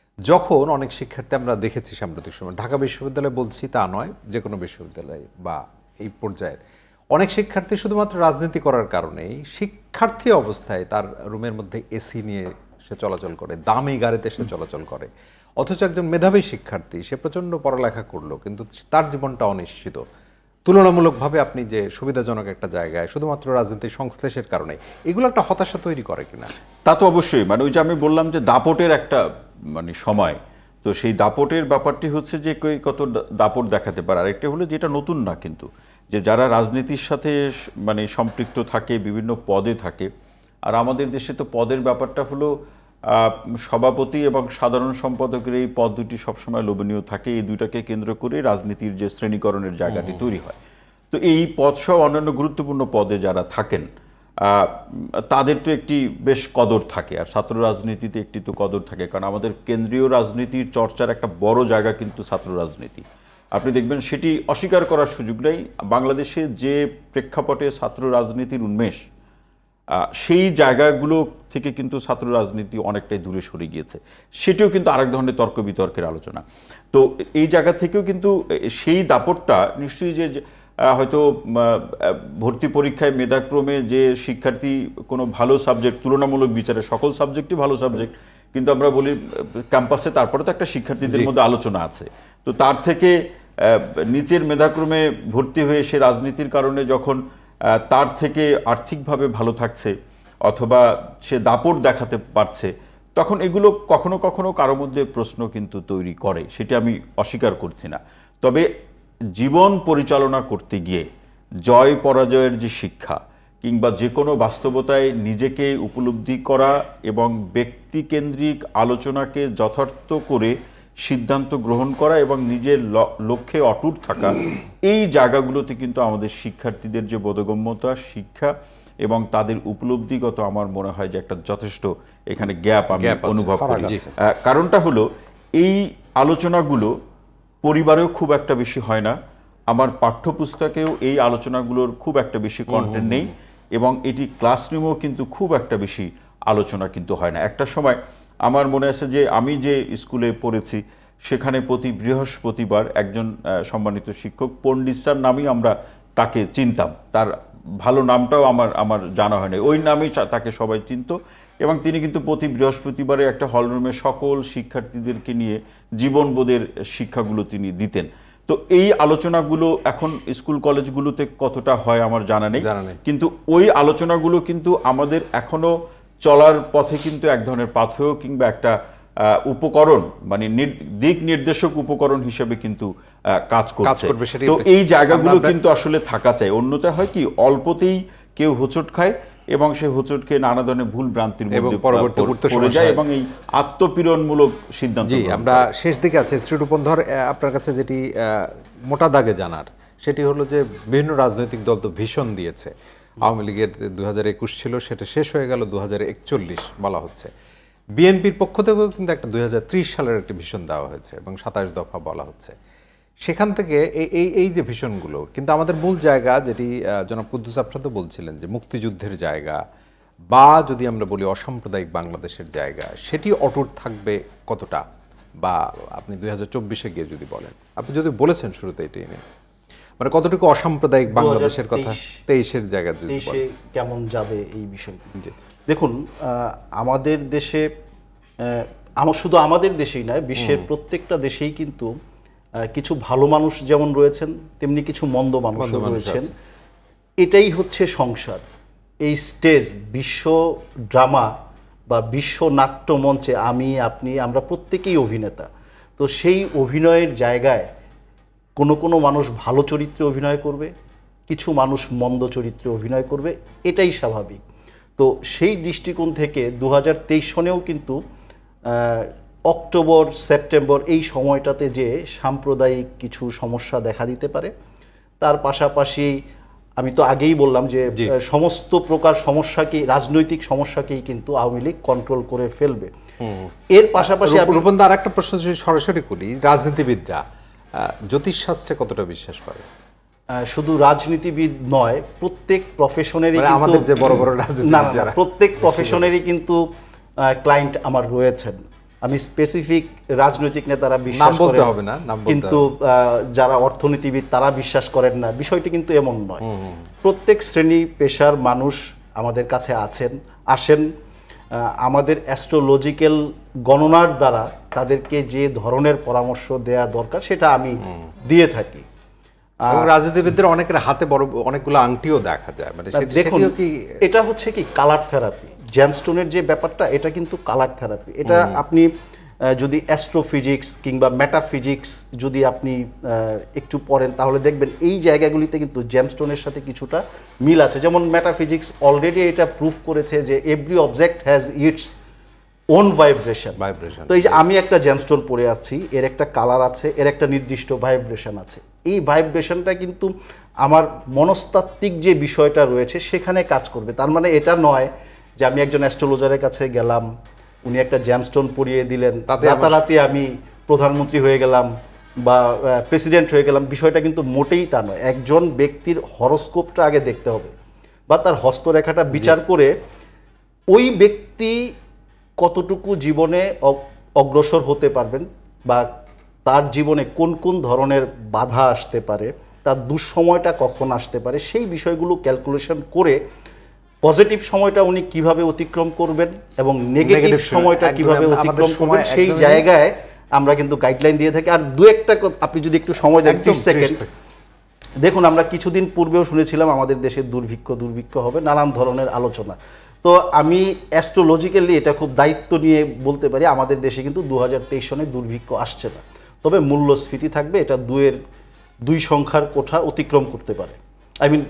যখন অনেক শিক্ষার্থী আমরা দেখেছি সাম্প্রতিক সময়, ঢাকা বিশ্ববিদ্যালয় বলছি তা নয়, যে কোনো বিশ্ববিদ্যালয় বা এই পর্যায়ের অনেক শিক্ষার্থী শুধুমাত্র রাজনীতি করার কারণেই শিক্ষার্থী অবস্থায় তার রুমের মধ্যে এসি নিয়ে সে চলাচল করে, দামি গাড়িতে সে চলাচল করে, অথচ একজন মেধাবী শিক্ষার্থী, সে প্রচণ্ড পড়ালেখা করলো কিন্তু তার জীবনটা অনিশ্চিত। তুলনামূলকভাবে আপনি যে সুবিধাজনক একটা জায়গায় শুধুমাত্র রাজনীতির সংশ্লেষের কারণে, এগুলো একটা হতাশা তৈরি করে কিনা? তা তো অবশ্যই। মানে ওই যে আমি বললাম যে দাপটের একটা মানে সময়, তো সেই দাপটের ব্যাপারটি হচ্ছে যে কত দাপট দেখাতে পারে। আরেকটা হলো যেটা নতুন না, কিন্তু যে যারা রাজনীতির সাথে মানে সম্পৃক্ত থাকে, বিভিন্ন পদে থাকে, আর আমাদের দেশে তো পদের ব্যাপারটা হলো সভাপতি এবং সাধারণ সম্পাদকের এই পদ দুটি সবসময় লোভনীয় থাকে। এই দুইটাকে কেন্দ্র করে রাজনীতির যে শ্রেণীকরণের জায়গাটি তৈরি হয়। তো এই পদ সহ অন্যান্য গুরুত্বপূর্ণ পদে যারা থাকেন তাদের তো একটি বেশ কদর থাকে, আর ছাত্র রাজনীতিতে একটি তো কদর থাকে, কারণ আমাদের কেন্দ্রীয় রাজনীতির চর্চার একটা বড় জায়গা কিন্তু ছাত্র রাজনীতি। আপনি দেখবেন সেটি অস্বীকার করার সুযোগ নেই। বাংলাদেশে যে প্রেক্ষাপটে ছাত্র রাজনীতির উন্মেষ, সেই জায়গাগুলো থেকে কিন্তু ছাত্র রাজনীতি অনেকটাই দূরে সরে গিয়েছে। সেটিও কিন্তু আরেক ধরনের তর্ক বিতর্কের আলোচনা। তো এই জায়গা থেকেও কিন্তু সেই দাপটটা নিশ্চয়ই যে হয়তো ভর্তি পরীক্ষায় মেধাক্রমে যে শিক্ষার্থী কোনো ভালো সাবজেক্ট, তুলনামূলক বিচারে সকল সাবজেক্টই ভালো সাবজেক্ট, কিন্তু আমরা বলি ক্যাম্পাসে তারপরে তো একটা শিক্ষার্থীদের মধ্যে আলোচনা আছে, তো তার থেকে নিচের মেধাক্রমে ভর্তি হয়ে সে রাজনীতির কারণে যখন তার থেকে আর্থিকভাবে ভালো থাকছে অথবা সে দাপট দেখাতে পারছে, তখন এগুলো কখনো কখনো কারো মধ্যে প্রশ্ন কিন্তু তৈরি করে, সেটি আমি অস্বীকার করছি না। তবে জীবন পরিচালনা করতে গিয়ে জয় পরাজয়ের যে শিক্ষা, কিংবা যে কোনো বাস্তবতায় নিজেকে উপলব্ধি করা এবং ব্যক্তিকেন্দ্রিক আলোচনাকে যথার্থ করে সিদ্ধান্ত গ্রহণ করা এবং নিজের লক্ষ্যে অটুট থাকা, এই জায়গাগুলোতে কিন্তু আমাদের শিক্ষার্থীদের যে বোধগম্যতা, শিক্ষা এবং তাদের উপলব্ধিগত, আমার মনে হয় যে একটা যথেষ্ট এখানে গ্যাপ আমি অনুভব করি। কারণটা হলো এই আলোচনাগুলো পরিবারেও খুব একটা বেশি হয় না, আমার পাঠ্যপুস্তকেও এই আলোচনাগুলোর খুব একটা বেশি কন্টেন্ট নেই, এবং এটি ক্লাসরুমেও কিন্তু খুব একটা বেশি আলোচনা কিন্তু হয় না। একটা সময় আমার মনে আছে যে আমি যে স্কুলে পড়েছি সেখানে প্রতি বৃহস্পতিবার একজন সম্মানিত শিক্ষক, পণ্ডিত স্যার নামেই আমরা তাকে চিনতাম, তার ভালো নামটাও আমার আমার জানা হয়নি, ওই নামেই তাকে সবাই চিনত, এবং তিনি কিন্তু প্রতি বৃহস্পতিবারে একটা হলরুমে সকল শিক্ষার্থীদেরকে নিয়ে জীবনবোধের শিক্ষাগুলো তিনি দিতেন। তো এই আলোচনাগুলো এখন স্কুল কলেজগুলোতে কতটা হয় আমার জানা নেই, কিন্তু ওই আলোচনাগুলো কিন্তু আমাদের এখনো চলার পথে কিন্তু এক ধরনের পাথেয় কিংবা একটা উপকরণ, মানে দিক নির্দেশক উপকরণ হিসেবে কিন্তু কাজ করছে। তো এই জায়গাগুলো কিন্তু আসলে থাকা চাই, অন্যথা হয় কি অল্পতেই কেউ হোঁচট খায় এবং সেই হোঁচটকে নানা ধরনের ভুল ভ্রান্তির মধ্যে পড়ে যায় এবং এই আত্মপীড়নমূলক সিদ্ধান্ত। জি, আমরা শেষ দিকে আছে শ্রী রূপন্ধর, আপনার কাছে যেটি মোটা দাগে জানার সেটি হলো যে বিভিন্ন রাজনৈতিক দল তো ভীষণ দিয়েছে, আওয়ামী লীগের দু হাজার একুশ ছিল, সেটা শেষ হয়ে গেল দু হাজার একচল্লিশ বলা হচ্ছে। বিএনপির পক্ষ থেকেও কিন্তু একটা দুই হাজার ত্রিশ সালের একটি ভীষণ দেওয়া হয়েছে এবং সাতাশ দফা বলা হচ্ছে। সেখান থেকে এই এই এই যে ভীষণগুলো, কিন্তু আমাদের মূল জায়গা যেটি জনাব কুদ্দুস আফরাদ বলছিলেন যে মুক্তিযুদ্ধের জায়গা বা যদি আমরা বলি অসাম্প্রদায়িক বাংলাদেশের জায়গা, সেটি অটুট থাকবে কতটা, বা আপনি দুই হাজার চব্বিশে গিয়ে যদি বলেন, আপনি যদি বলেছেন শুরুতে এটি নিয়ে, মানে কতটুকু অসাম্প্রদায়িক বাংলাদেশের কথা তেইশের জায়গা কেমন যাবে এই বিষয়। দেখুন, আমাদের দেশে, আমার শুধু আমাদের দেশেই নয়, বিশ্বের প্রত্যেকটা দেশেই কিন্তু কিছু ভালো মানুষ যেমন রয়েছেন তেমনি কিছু মন্দ মানুষ রয়েছেন। এটাই হচ্ছে সংসার। এই স্টেজ, বিশ্ব ড্রামা বা বিশ্ব নাট্য মঞ্চে আমি আপনি আমরা প্রত্যেকেই অভিনেতা। তো সেই অভিনয়ের জায়গায় কোনো কোনো মানুষ ভালো চরিত্রে অভিনয় করবে, কিছু মানুষ মন্দ চরিত্রে অভিনয় করবে, এটাই স্বাভাবিক। তো সেই দৃষ্টিকোণ থেকে দু হাজার তেইশ সনেও কিন্তু অক্টোবর সেপ্টেম্বর এই সময়টাতে যে সাম্প্রদায়িক কিছু সমস্যা দেখা দিতে পারে, তার পাশাপাশি আমি তো আগেই বললাম যে সমস্ত প্রকার সমস্যাকে, রাজনৈতিক সমস্যাকেই কিন্তু আওয়ামী লীগ কন্ট্রোল করে ফেলবে। এর পাশাপাশি রূপন্দা আর একটা প্রশ্ন যদি সরাসরি করি, রাজনীতিবিদরা জ্যোতিষশাস্ত্রে কতটা বিশ্বাস করে? শুধু রাজনীতিবিদ নয়, প্রত্যেক প্রফেশনেরই আমাদের যে বড় বড় রাজনীতিবিদ, প্রত্যেক প্রফেশনেরই কিন্তু ক্লায়েন্ট আমার রয়েছেন। আমি স্পেসিফিক রাজনৈতিক নেতারা বিশ্বাস করেন না, কিন্তু যারা অর্থনীতিবিদ তারা বিশ্বাস করেন না, বিষয়টি কিন্তু এমন নয়। প্রত্যেক শ্রেণী পেশার মানুষ আমাদের কাছে আছেন, আসেন। আমাদের অ্যাস্ট্রোলজিক্যাল গণনার দ্বারা তাদেরকে যে ধরনের পরামর্শ দেয়া দরকার সেটা আমি দিয়ে থাকি। রাজনীতিবিদদের অনেকের হাতে বড় অনেকগুলো আংটিও দেখা যায়, মানে দেখুন, এটা হচ্ছে কি কালার থেরাপি। জ্যামস্টোনের যে ব্যাপারটা, এটা কিন্তু কালার থেরাপি। এটা আপনি যদি অ্যাস্ট্রোফিজিক্স কিংবা মেটাফিজিক্স যদি আপনি একটু পড়েন তাহলে দেখবেন এই জায়গাগুলিতে কিন্তু জ্যামস্টোনের সাথে কিছুটা মিল আছে। যেমন মেটাফিজিক্স অলরেডি এটা প্রুফ করেছে যে every object has its own vibration. Vibration তো এই যে আমি একটা জ্যামস্টোন পরে আছি, এর একটা কালার আছে, এর একটা নির্দিষ্ট ভাইব্রেশন আছে। এই ভাইব্রেশনটা কিন্তু আমার মনস্তাত্ত্বিক যে বিষয়টা রয়েছে সেখানে কাজ করবে। তার মানে এটা নয় যে আমি একজন অ্যাস্ট্রোলজারের কাছে গেলাম, উনি একটা জ্যামস্টোন পরিয়ে দিলেন, রাতারাতি আমি প্রধানমন্ত্রী হয়ে গেলাম বা প্রেসিডেন্ট হয়ে গেলাম। বিষয়টা কিন্তু মোটেই তা নয়। একজন ব্যক্তির হরোস্কোপটা আগে দেখতে হবে বা তার হস্তরেখাটা বিচার করে ওই ব্যক্তি কতটুকু জীবনে অগ্রসর হতে পারবেন বা তার জীবনে কোন কোন ধরনের বাধা আসতে পারে, তার দুঃসময়টা কখন আসতে পারে, সেই বিষয়গুলো ক্যালকুলেশন করে পজিটিভ সময়টা উনি কিভাবে অতিক্রম করবেন এবং নেগেটিভ সময়টা কিভাবে অতিক্রম করবেন, সেই জায়গায় আমরা কিন্তু গাইডলাইন দিয়ে থাকি। আর দু একটা আপনি যদি একটু সময় দেন, ত্রিশ সেকেন্ড দেখুন, আমরা কিছুদিন পূর্বেও শুনেছিলাম আমাদের দেশে দুর্ভিক্ষ দুর্ভিক্ষ হবে, নানান ধরনের আলোচনা। তো আমি অ্যাস্ট্রোলজিক্যালি এটা খুব দায়িত্ব নিয়ে বলতে পারি, আমাদের দেশে কিন্তু দু হাজার তেইশ সনে দুর্ভিক্ষ আসছে না, তবে মূল্যস্ফীতি থাকবে, এটা দুয়ের দুই সংখ্যার কোঠা অতিক্রম করতে পারে। আই মিন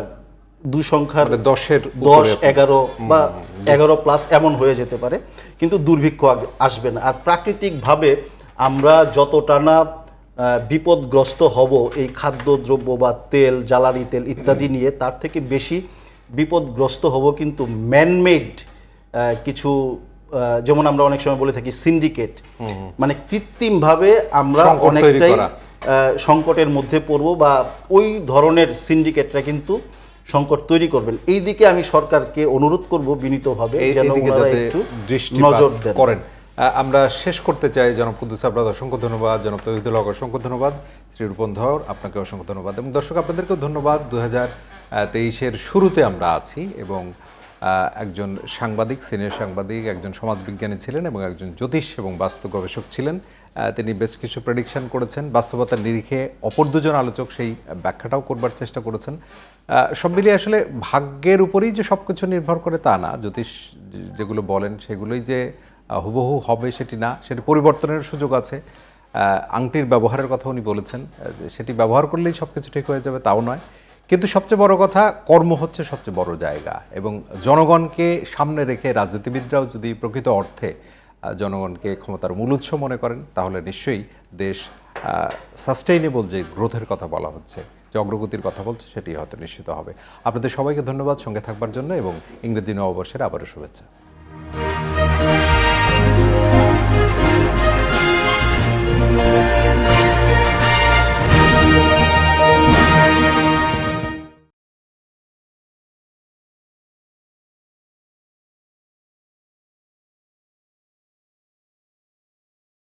দুই সংখ্যার দশের দশ এগারো বা এগারো প্লাস এমন হয়ে যেতে পারে, কিন্তু দুর্ভিক্ষ আসবে না। আর প্রাকৃতিকভাবে আমরা যতটা না বিপদগ্রস্ত হব এই খাদ্যদ্রব্য বা তেল, জ্বালানি তেল ইত্যাদি নিয়ে, তার থেকে বেশি বিপদগ্রস্ত হব কিন্তু ম্যানমেড কিছু যেমন আমরা অনেক সময় বলে থাকি সিন্ডিকেট, মানে কৃত্রিমভাবে আমরা অনেকটাই সংকটের মধ্যে পড়বো বা ওই ধরনের সিন্ডিকেটরা কিন্তু সংকট তৈরি করবেন। এই দিকে আমি সরকারকে অনুরোধ করব বিনীতভাবে যেন ওনারা একটু নজর করেন। আমরা শেষ করতে চাই। জনাব কুদ্দুস আবরাদ অসংখ্য ধন্যবাদ, জনাব তৌহিদুল হক অসংখ্য ধন্যবাদ, শ্রী রূপন ধর আপনাকে অসংখ্য ধন্যবাদ এবং দর্শক আপনাদেরকেও ধন্যবাদ। দু হাজার তেইশের শুরুতে আমরা আছি এবং একজন সাংবাদিক, সিনিয়র সাংবাদিক, একজন সমাজবিজ্ঞানী ছিলেন এবং একজন জ্যোতিষ এবং বাস্তু গবেষক ছিলেন। তিনি বেশ কিছু প্রেডিকশন করেছেন, বাস্তবতার নিরিখে অপর দুজন আলোচক সেই ব্যাখ্যাটাও করবার চেষ্টা করেছেন। সব মিলিয়ে আসলে ভাগ্যের উপরেই যে সব কিছু নির্ভর করে তা না, জ্যোতিষ যেগুলো বলেন সেগুলোই যে হুবহু হবে সেটি না, সেটি পরিবর্তনের সুযোগ আছে। আংটির ব্যবহারের কথা উনি বলেছেন, সেটি ব্যবহার করলেই সব কিছু ঠিক হয়ে যাবে তাও নয়। কিন্তু সবচেয়ে বড় কথা, কর্ম হচ্ছে সবচেয়ে বড় জায়গা এবং জনগণকে সামনে রেখে রাজনীতিবিদরাও যদি প্রকৃত অর্থে জনগণকে ক্ষমতার মূল উৎস মনে করেন তাহলে নিশ্চয়ই দেশ সাস্টেইনেবল যে গ্রোথের কথা বলা হচ্ছে, যে অগ্রগতির কথা বলছে, সেটি হয়তো নিশ্চিত হবে। আপনাদের সবাইকে ধন্যবাদ সঙ্গে থাকবার জন্য এবং ইংরেজি নববর্ষের আবারও শুভেচ্ছা।